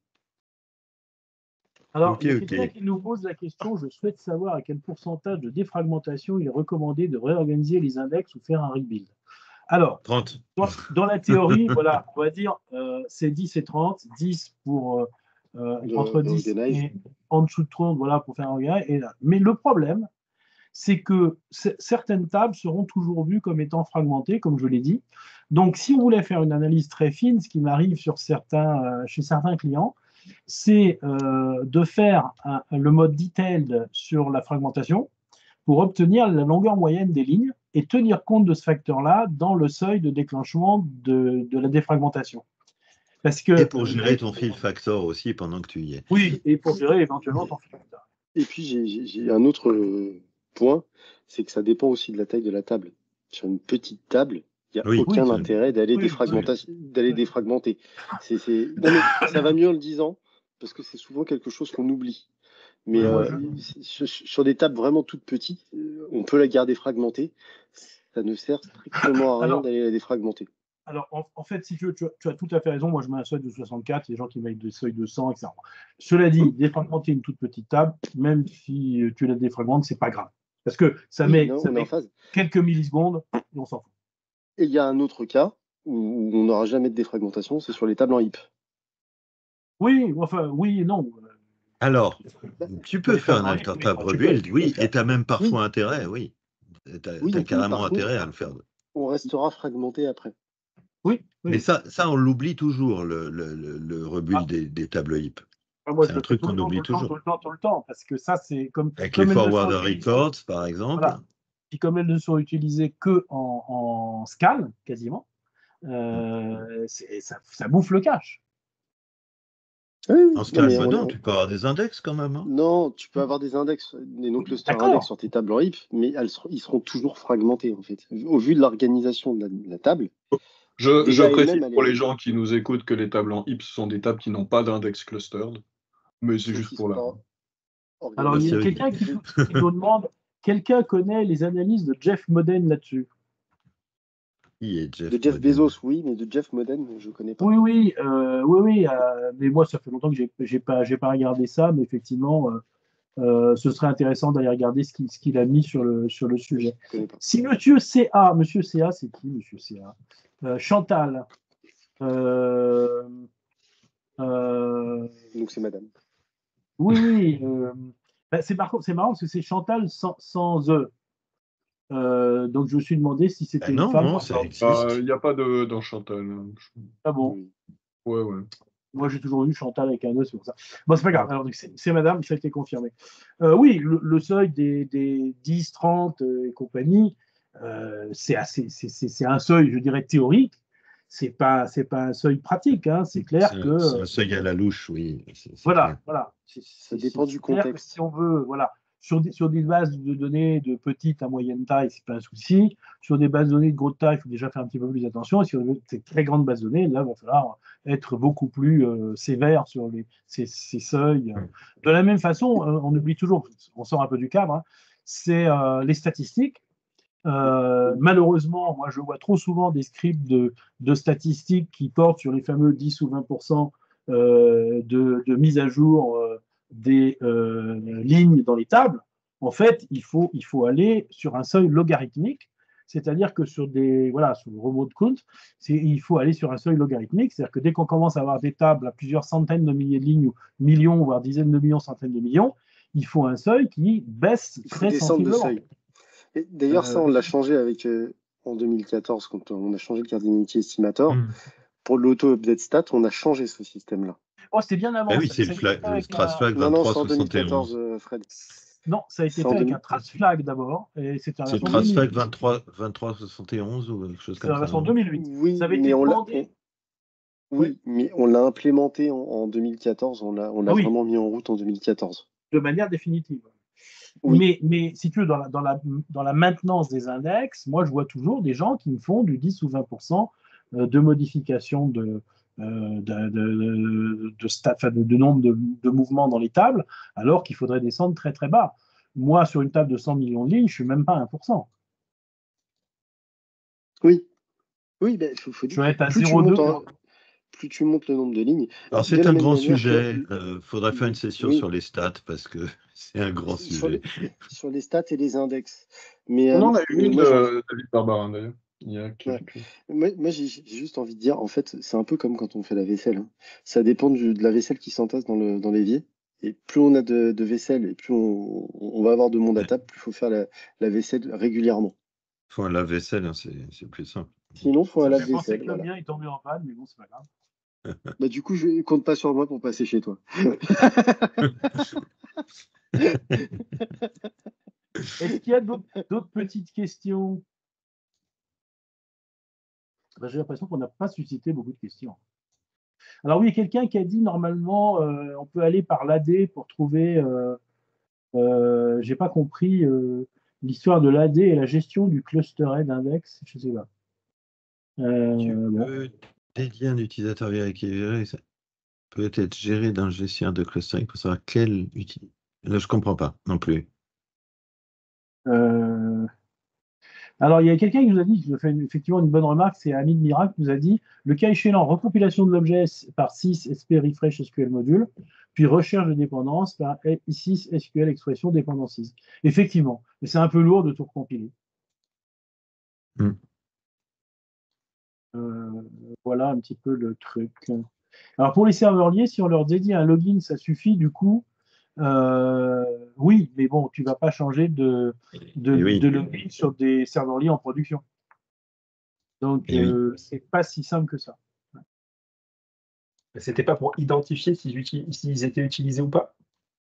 Alors, Ok, il y a ok. quelqu'un qui nous pose la question, je souhaite savoir à quel pourcentage de défragmentation il est recommandé de réorganiser les index ou faire un rebuild. Alors, trente. dans, dans la théorie, voilà, on va dire euh, c'est dix et trente, dix pour euh, euh, De, entre de dix organize. et en dessous de trente, voilà, pour faire un regarde. Et, mais le problème, c'est que c- certaines tables seront toujours vues comme étant fragmentées, comme je l'ai dit. Donc, si on voulait faire une analyse très fine, ce qui m'arrive sur certains, euh, chez certains clients, c'est euh, de faire un- le mode detailed sur la fragmentation pour obtenir la longueur moyenne des lignes et tenir compte de ce facteur-là dans le seuil de déclenchement de, de la défragmentation. Parce que, Et pour euh, gérer ton fill factor aussi pendant que tu y es. oui, et pour gérer éventuellement ton facteur. Et puis j'ai- j'ai j'ai un autre euh, point, c'est que ça dépend aussi de la taille de la table. Sur une petite table, il n'y a Oui, Oui, aucun c'est- intérêt d'aller oui, défragmenter, d'aller oui. défragmenter. C'est, c'est... Non mais ça va mieux en le disant, parce que c'est souvent quelque chose qu'on oublie. Mais Ouais, moi, euh, je- sur, sur des tables vraiment toutes petites, euh, on peut la garder fragmentée. Ça ne sert strictement à rien Alors, d'aller la défragmenter. alors en, en fait, si tu, veux, tu, as, tu as tout à fait raison. Moi, je mets un seuil de soixante-quatre, les gens qui mettent des seuils de cent, et cetera. Cela dit, défragmenter une toute petite table, même si tu la défragmentes, c'est pas grave. Parce que ça Oui, met, non, ça on est en met phase. quelques millisecondes et on s'en fout. Et il y a un autre cas où, où on n'aura jamais de défragmentation, c'est sur les tables en hip. Oui, enfin, oui et non. Alors, Bah, tu Sur peux les faire tables un en ligne, oui, alter-tab tu peux. rebuild, oui, et tu as même oui, parfois intérêt, oui. Tu oui, as, on peut. carrément Par contre, intérêt à le faire. on restera fragmenté après. Oui, oui, Mais oui. ça, ça on l'oublie toujours, le, le, le, le rebuild Ah, des, des tables hip. ah, moi, C'est je un le fais truc tout le qu'on temps, tout oublie le temps, tout toujours. le temps, tout le temps, parce que ça, c'est comme, Avec les comme elles ne sont forwarder utilisées, records, par exemple. voilà. Puis comme elles ne sont utilisées que en, en scale, quasiment, euh, c'est- ça, ça bouffe le cache. Ah oui, En oui. Non, scale, mais bah on, non, on- tu peux avoir des index quand même. Hein. non, tu peux avoir des index, des non-cluster index D'accord. sur tes tables en hip, mais elles seront- ils seront toujours fragmentés en fait. Au vu de l'organisation de la, de la table, Je, je déjà précise elle-même, elle pour les est. gens qui nous écoutent que les tables en hips sont des tables qui n'ont pas d'index clustered, mais c'est Sauf juste qu'ils pour sont la. pas Alors, Bah, il y organisés. a c'est eux qui- quelqu'un qui, qui nous demande, quelqu'un connaît les analyses de Jeff Modène là-dessus? Qui est De Jeff Jeff Model? Bezos, oui, mais de Jeff Modène, je connais pas. Oui, oui, euh, oui, oui, euh, mais moi, ça fait longtemps que j'ai j'ai pas, j'ai pas regardé ça, mais effectivement, euh, euh, ce serait intéressant d'aller regarder ce qu'il ce qu'il a mis sur le, sur le sujet. Je connais pas. Si Monsieur C A, Monsieur C A, c'est qui Monsieur C A? Euh, Chantal. Euh, euh, Donc c'est madame. oui, oui. euh, bah, c'est par contre, c'est marrant parce que c'est Chantal sans, sans E. Euh, donc je me suis demandé si Ben c'était une non, femme non, ou un ça homme. Il existe. n'y a pas de dans Chantal. Ah bon? Ouais, ouais. Moi, j'ai toujours eu Chantal avec un E, c'est pour ça. Bon, c'est pas grave. Alors, c'est, c'est madame, ça a été confirmé. Euh, oui, le, le seuil des, des dix, trente euh, et compagnie, euh, c'est, assez, c'est, c'est, c'est un seuil, je dirais, théorique. C'est pas, c'est pas un seuil pratique. Hein. C'est clair C'est que. un, c'est un seuil à la louche, oui. C'est, c'est voilà, clair. voilà. C'est, Ça c'est, dépend c'est du clair que contexte. si on veut, voilà. Sur des, sur des bases de données de petite à moyenne taille, c'est pas un souci. Sur des bases de données de grosse taille, il faut déjà faire un petit peu plus attention. Et sur ces très grandes bases de données, là, il va falloir être beaucoup plus euh, sévère sur les, ces, ces seuils. De la même façon, euh, on oublie toujours, on sort un peu du cadre, hein, c'est euh, les statistiques. Euh, malheureusement, moi, je vois trop souvent des scripts de, de statistiques qui portent sur les fameux dix ou vingt pour cent euh, de, de mise à jour euh, des euh, lignes dans les tables. En fait, il faut, il faut aller sur un seuil logarithmique, c'est-à-dire que sur des, voilà, sur le remote count, c'est, il faut aller sur un seuil logarithmique, c'est-à-dire que dès qu'on commence à avoir des tables à plusieurs centaines de milliers de lignes, ou millions, voire dizaines de millions, centaines de millions, il faut un seuil qui baisse Il faut très descendre de sensiblement. seuil. Et d'ailleurs, ça, Euh, on l'a changé avec, euh, en deux mille quatorze, quand on a changé le Cardinality Estimator. Mm. Pour l'auto-update stat, on a changé ce système-là. Oh, c'était bien avant. Ben oui, ça, c'est ça le, a été flag, fait le avec Strass un- Flag Non, non, c'est en vingt-trois soixante et onze. deux mille quatorze, euh, Fred. Non, ça a été C'est fait en avec deux mille un trace flag d'abord, et c'était la C'est version Strass deux mille huit. Flag vingt-trois, vingt-trois soixante et onze ou quelque chose C'est comme la ça. version hein. deux mille huit. Oui, Ça avait mais été on l'a, demandé. on- Oui. oui, mais on l'a implémenté en, en deux mille quatorze. On l'a, on l'a Ah oui, vraiment mis en route en deux mille quatorze. de manière définitive. Oui. Mais, mais si tu veux, dans la, dans, la, dans la maintenance des index, moi, je vois toujours des gens qui me font du dix ou vingt pour cent de modification de, euh, de, de, de, stat, enfin, de, de nombre de, de mouvements dans les tables, alors qu'il faudrait descendre très très bas. Moi, sur une table de cent millions de lignes, je ne suis même pas à un pour cent. Oui. Oui, ben, faut, faut Je dire, vais être à plus tu zéro virgule deux. montes en- plus tu montes le nombre de lignes. Alors De c'est la un même grand manière sujet. que- Il faudrait faire une session Oui. sur les stats parce que c'est un grand sur sujet. les, sur les stats et les index. Mais, On euh, en a eu mais une moi, j'ai envie- de David Barbarin d'ailleurs. Il y a quelques jours. moi, moi, j'ai j'ai juste envie de dire, en fait, c'est un peu comme quand on fait la vaisselle. hein. Ça dépend du- de la vaisselle qui s'entasse dans le- dans l'évier. Et plus on a de, de vaisselle et plus on, on va avoir de monde à Ouais. table, plus il faut faire la, la vaisselle régulièrement. Faut un lave-vaisselle, hein, c'est c'est plus simple. Sinon, il faut un Ça me fait penser lave-vaisselle. que le Voilà. mien est tombé en panne, mais bon, c'est pas grave. Bah, du coup, je compte pas sur moi pour passer chez toi. Est-ce qu'il y a d'autres d'autres petites questions? Ben, j'ai l'impression qu'on n'a pas suscité beaucoup de questions. Alors oui, quelqu'un qui a dit normalement euh, on peut aller par l'A D pour trouver. Euh, euh, j'ai pas compris euh, l'histoire de l'A D et la gestion du clustered index. Je sais pas. Euh, Tu bon. peux dédier un utilisateur vérifié, ça peut être géré dans le gestionnaire de clustering pour savoir quel utilisateur. Là, je comprends pas non plus. Euh, Alors, il y a quelqu'un qui nous a dit, qui nous a fait une- effectivement une bonne remarque, c'est Amine Mirac, qui nous a dit, le cas échéant, recompilation de l'objet par sys S P refresh S Q L module, puis recherche de dépendance par sys S Q L expression dépendance sys. Effectivement, mais c'est un peu lourd de tout recompiler. Hmm. Euh, voilà un petit peu le truc. Alors, pour les serveurs liés, si on leur dédie un login, ça suffit, du coup, euh, oui, mais bon, tu ne vas pas changer de, de, Et oui. de login sur des serveurs liés en production. Donc, Et oui. euh, c'est pas si simple que ça. C'était pas pour identifier s'ils uti- s'ils étaient utilisés ou pas.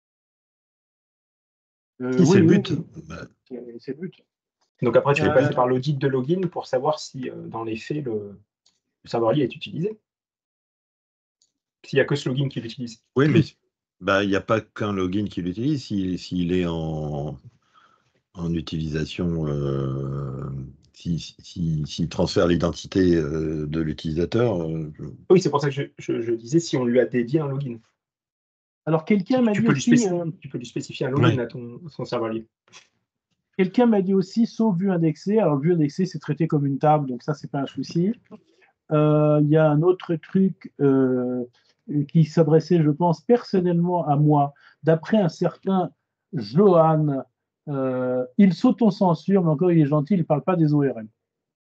Euh, Si, oui, c'est le oui, but. oui, Bah, c'est- c'est le but. Donc après, tu fais Euh, passer par l'audit de login pour savoir si, euh, dans les faits, le, le serveur lié est utilisé. S'il n'y a que ce login qui l'utilise. oui, mais bah, il n'y a pas qu'un login qui l'utilise. S'il s'il est en, en utilisation, euh, s'il si, si, s'il transfère l'identité euh, de l'utilisateur, euh, je- Oui, c'est pour ça que je, je- je disais si on lui a dédié un login. alors, quelqu'un m'a Tu dit peux, lui aussi, spécifier, euh, tu peux lui spécifier un login Ouais. à ton, son serveur lié. quelqu'un m'a dit aussi, sauf vue indexée. Alors, vue indexée, c'est traité comme une table, donc ça, c'est pas un souci. Euh, Il y a un autre truc euh, qui s'adressait, je pense, personnellement à moi, d'après un certain Johan. Euh, il s'auto-censure, mais encore, il est gentil, il ne parle pas des O R M.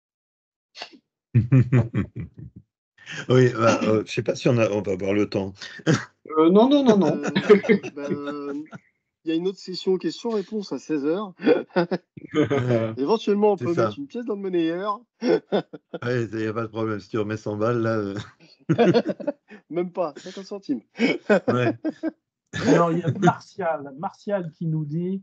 Oui, bah, euh, je ne sais pas si on, a, on va avoir le temps. Euh, non, non, non, non. Euh, bah, euh, il y a une autre session questions-réponses à seize heures. Ouais, Éventuellement, on c'est peut ça. mettre une pièce dans le monnayeur. Ouais, il n'y a pas de problème. Si tu remets cent balles, là. euh, Même pas, cinquante centimes. Ouais. Alors, il y a Martial, Martial qui nous dit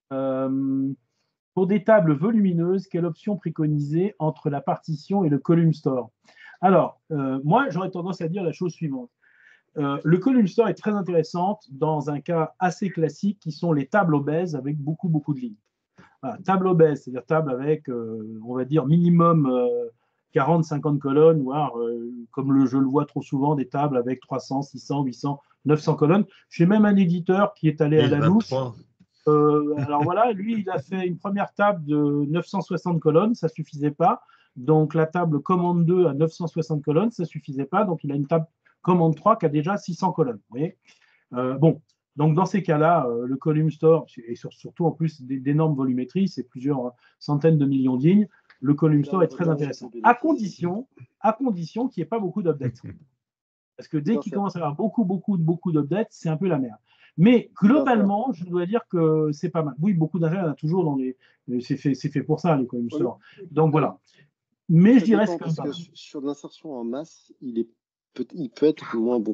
euh, pour des tables volumineuses, quelle option préconiser entre la partition et le column store? Alors, euh, moi, j'aurais tendance à dire la chose suivante. Euh, le column store est très intéressant dans un cas assez classique qui sont les tables obèses avec beaucoup, beaucoup de lignes. Voilà, table obèse, c'est-à-dire table avec, euh, on va dire, minimum euh, quarante cinquante colonnes, voire, euh, comme le, je le vois trop souvent, des tables avec trois cents, six cents, huit cents, neuf cents colonnes. J'ai même un éditeur qui est allé à la louche. mille vingt-trois. Euh, alors voilà, lui, il a fait une première table de neuf cent soixante colonnes, ça ne suffisait pas. Donc la table commande deux à neuf cent soixante colonnes, ça ne suffisait pas. Donc il a une table commande trois qui a déjà six cents colonnes. Vous voyez euh, bon, donc dans ces cas-là, euh, le column store, et sur, surtout en plus d'énormes volumétries, c'est plusieurs centaines de millions de lignes, le column store est très intéressant. À condition, à condition qu'il n'y ait pas beaucoup d'updates. Parce que dès qu'il commence à y avoir beaucoup, beaucoup, beaucoup d'updates, c'est un peu la merde. Mais globalement, je dois dire que c'est pas mal. Oui, beaucoup d'affaires, il y en a toujours dans les. C'est fait, c'est fait pour ça, les column stores. Donc voilà. Mais je dirais que parce que sur de l'insertion en masse, il, est, peut, il peut être moins bon.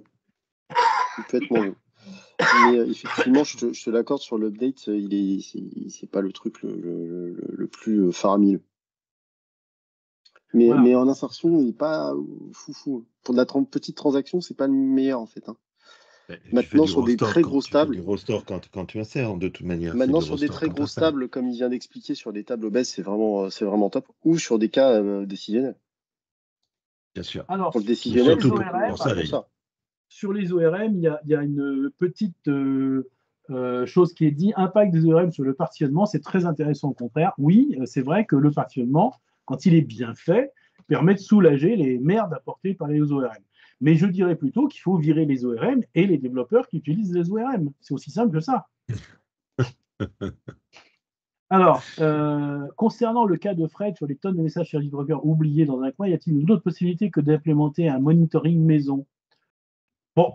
Il peut être moins bon. Mais euh, effectivement, je te, je te l'accorde sur l'update, il est, c'est, c'est pas le truc le, le, le, le plus faramineux. Mais, voilà. Mais en insertion, il n'est pas foufou. Pour de la tra- petite transaction, c'est pas le meilleur en fait. Hein. Maintenant, sur des très grosses tables. Tu fais du restore quand, quand tu insères, de toute manière. Maintenant, sur des très grosses tables, comme il vient d'expliquer, sur des tables obèses, c'est vraiment, c'est vraiment top. Ou sur des cas euh, décisionnels. Bien sûr. Alors, pour le décisionnel, sur les O R M, pour ça, pour ça. Sur les O R M, il y a, il y a une petite euh, euh, chose qui est dit, impact des O R M sur le partitionnement, c'est très intéressant au contraire. Oui, c'est vrai que le partitionnement, quand il est bien fait, permet de soulager les merdes apportées par les O R M. Mais je dirais plutôt qu'il faut virer les O R M et les développeurs qui utilisent les O R M. C'est aussi simple que ça. Alors, euh, concernant le cas de Fred sur les tonnes de messages Service Broker oubliés dans un coin, y a-t-il d'autres possibilités que d'implémenter un monitoring maison? Bon,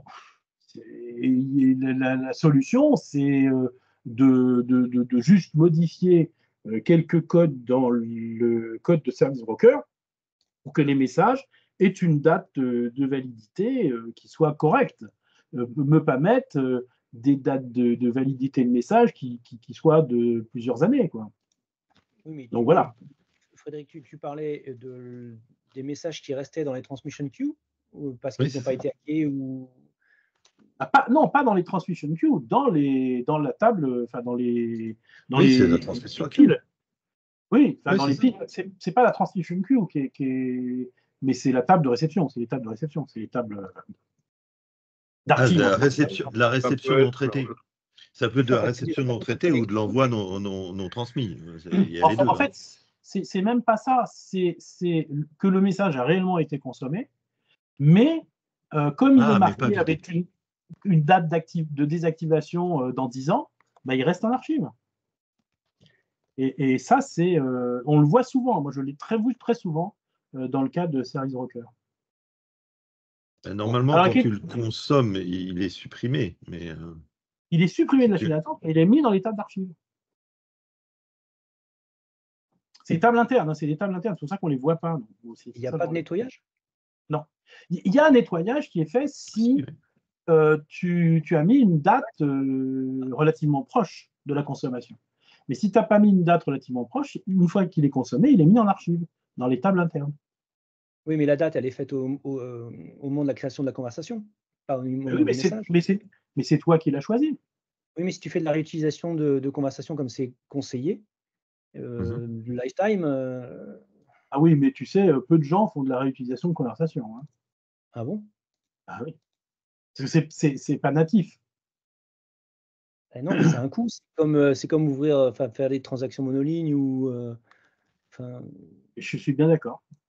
la, la solution, c'est de, de, de, de juste modifier quelques codes dans le code de Service Broker pour que les messages aient une date de, de validité qui soit correcte. Ne pas mettre des dates de, de validité de message qui, qui, qui soient de plusieurs années, quoi. Oui, mais donc voilà. Frédéric, tu, tu parlais de, des messages qui restaient dans les transmission queues parce oui, qu'ils n'ont pas été hackés ou. Ah, pas, non, pas dans les transmission queues, dans les, dans la table, enfin dans les, dans oui, les, c'est la transmission les piles. Oui, oui dans les piles. C'est, c'est pas la transmission queue qui est, qui est, mais c'est la table de réception. C'est les tables de réception. C'est les tables d'archives. Ah, la réception, la réception non traitée. Ça peut être de la réception non traitée ou de l'envoi non, non, non transmis. Il y a en, les deux, en fait, c'est, c'est même pas ça. C'est, c'est que le message a réellement été consommé, mais euh, comme il ah, est marqué avec une, une date de désactivation euh, dans dix ans, bah, il reste en archive. Et, et ça, c'est, euh, on le voit souvent. Moi, je l'ai très vu très souvent euh, dans le cas de Service Broker. Normalement, Alors, quand okay. tu le consommes, il est supprimé. Mais euh, il est supprimé de la file d'attente et il est mis dans les tables d'archives. C'est des tables internes, hein, c'est des tables internes, c'est pour ça qu'on ne les voit pas. Donc, il n'y a pas de nettoyage? Non. Il y a un nettoyage qui est fait si euh, tu, tu as mis une date euh, relativement proche de la consommation. Mais si tu n'as pas mis une date relativement proche, une fois qu'il est consommé, il est mis en archive, dans les tables internes. Oui, mais la date, elle est faite au, au, au moment de la création de la conversation, pas au moment oui, du mais message. Mais c'est, mais c'est toi qui l'as choisi. Oui, mais si tu fais de la réutilisation de, de conversation comme c'est conseillé, euh, mm-hmm. du lifetime. Euh... Ah oui, mais tu sais, peu de gens font de la réutilisation de conversation. Hein. Ah bon? Ah oui. Parce que c'est, c'est pas natif. Eh non, mais c'est un coût. C'est comme, c'est comme ouvrir, enfin, faire des transactions monolignes ou. Euh, Je suis bien d'accord.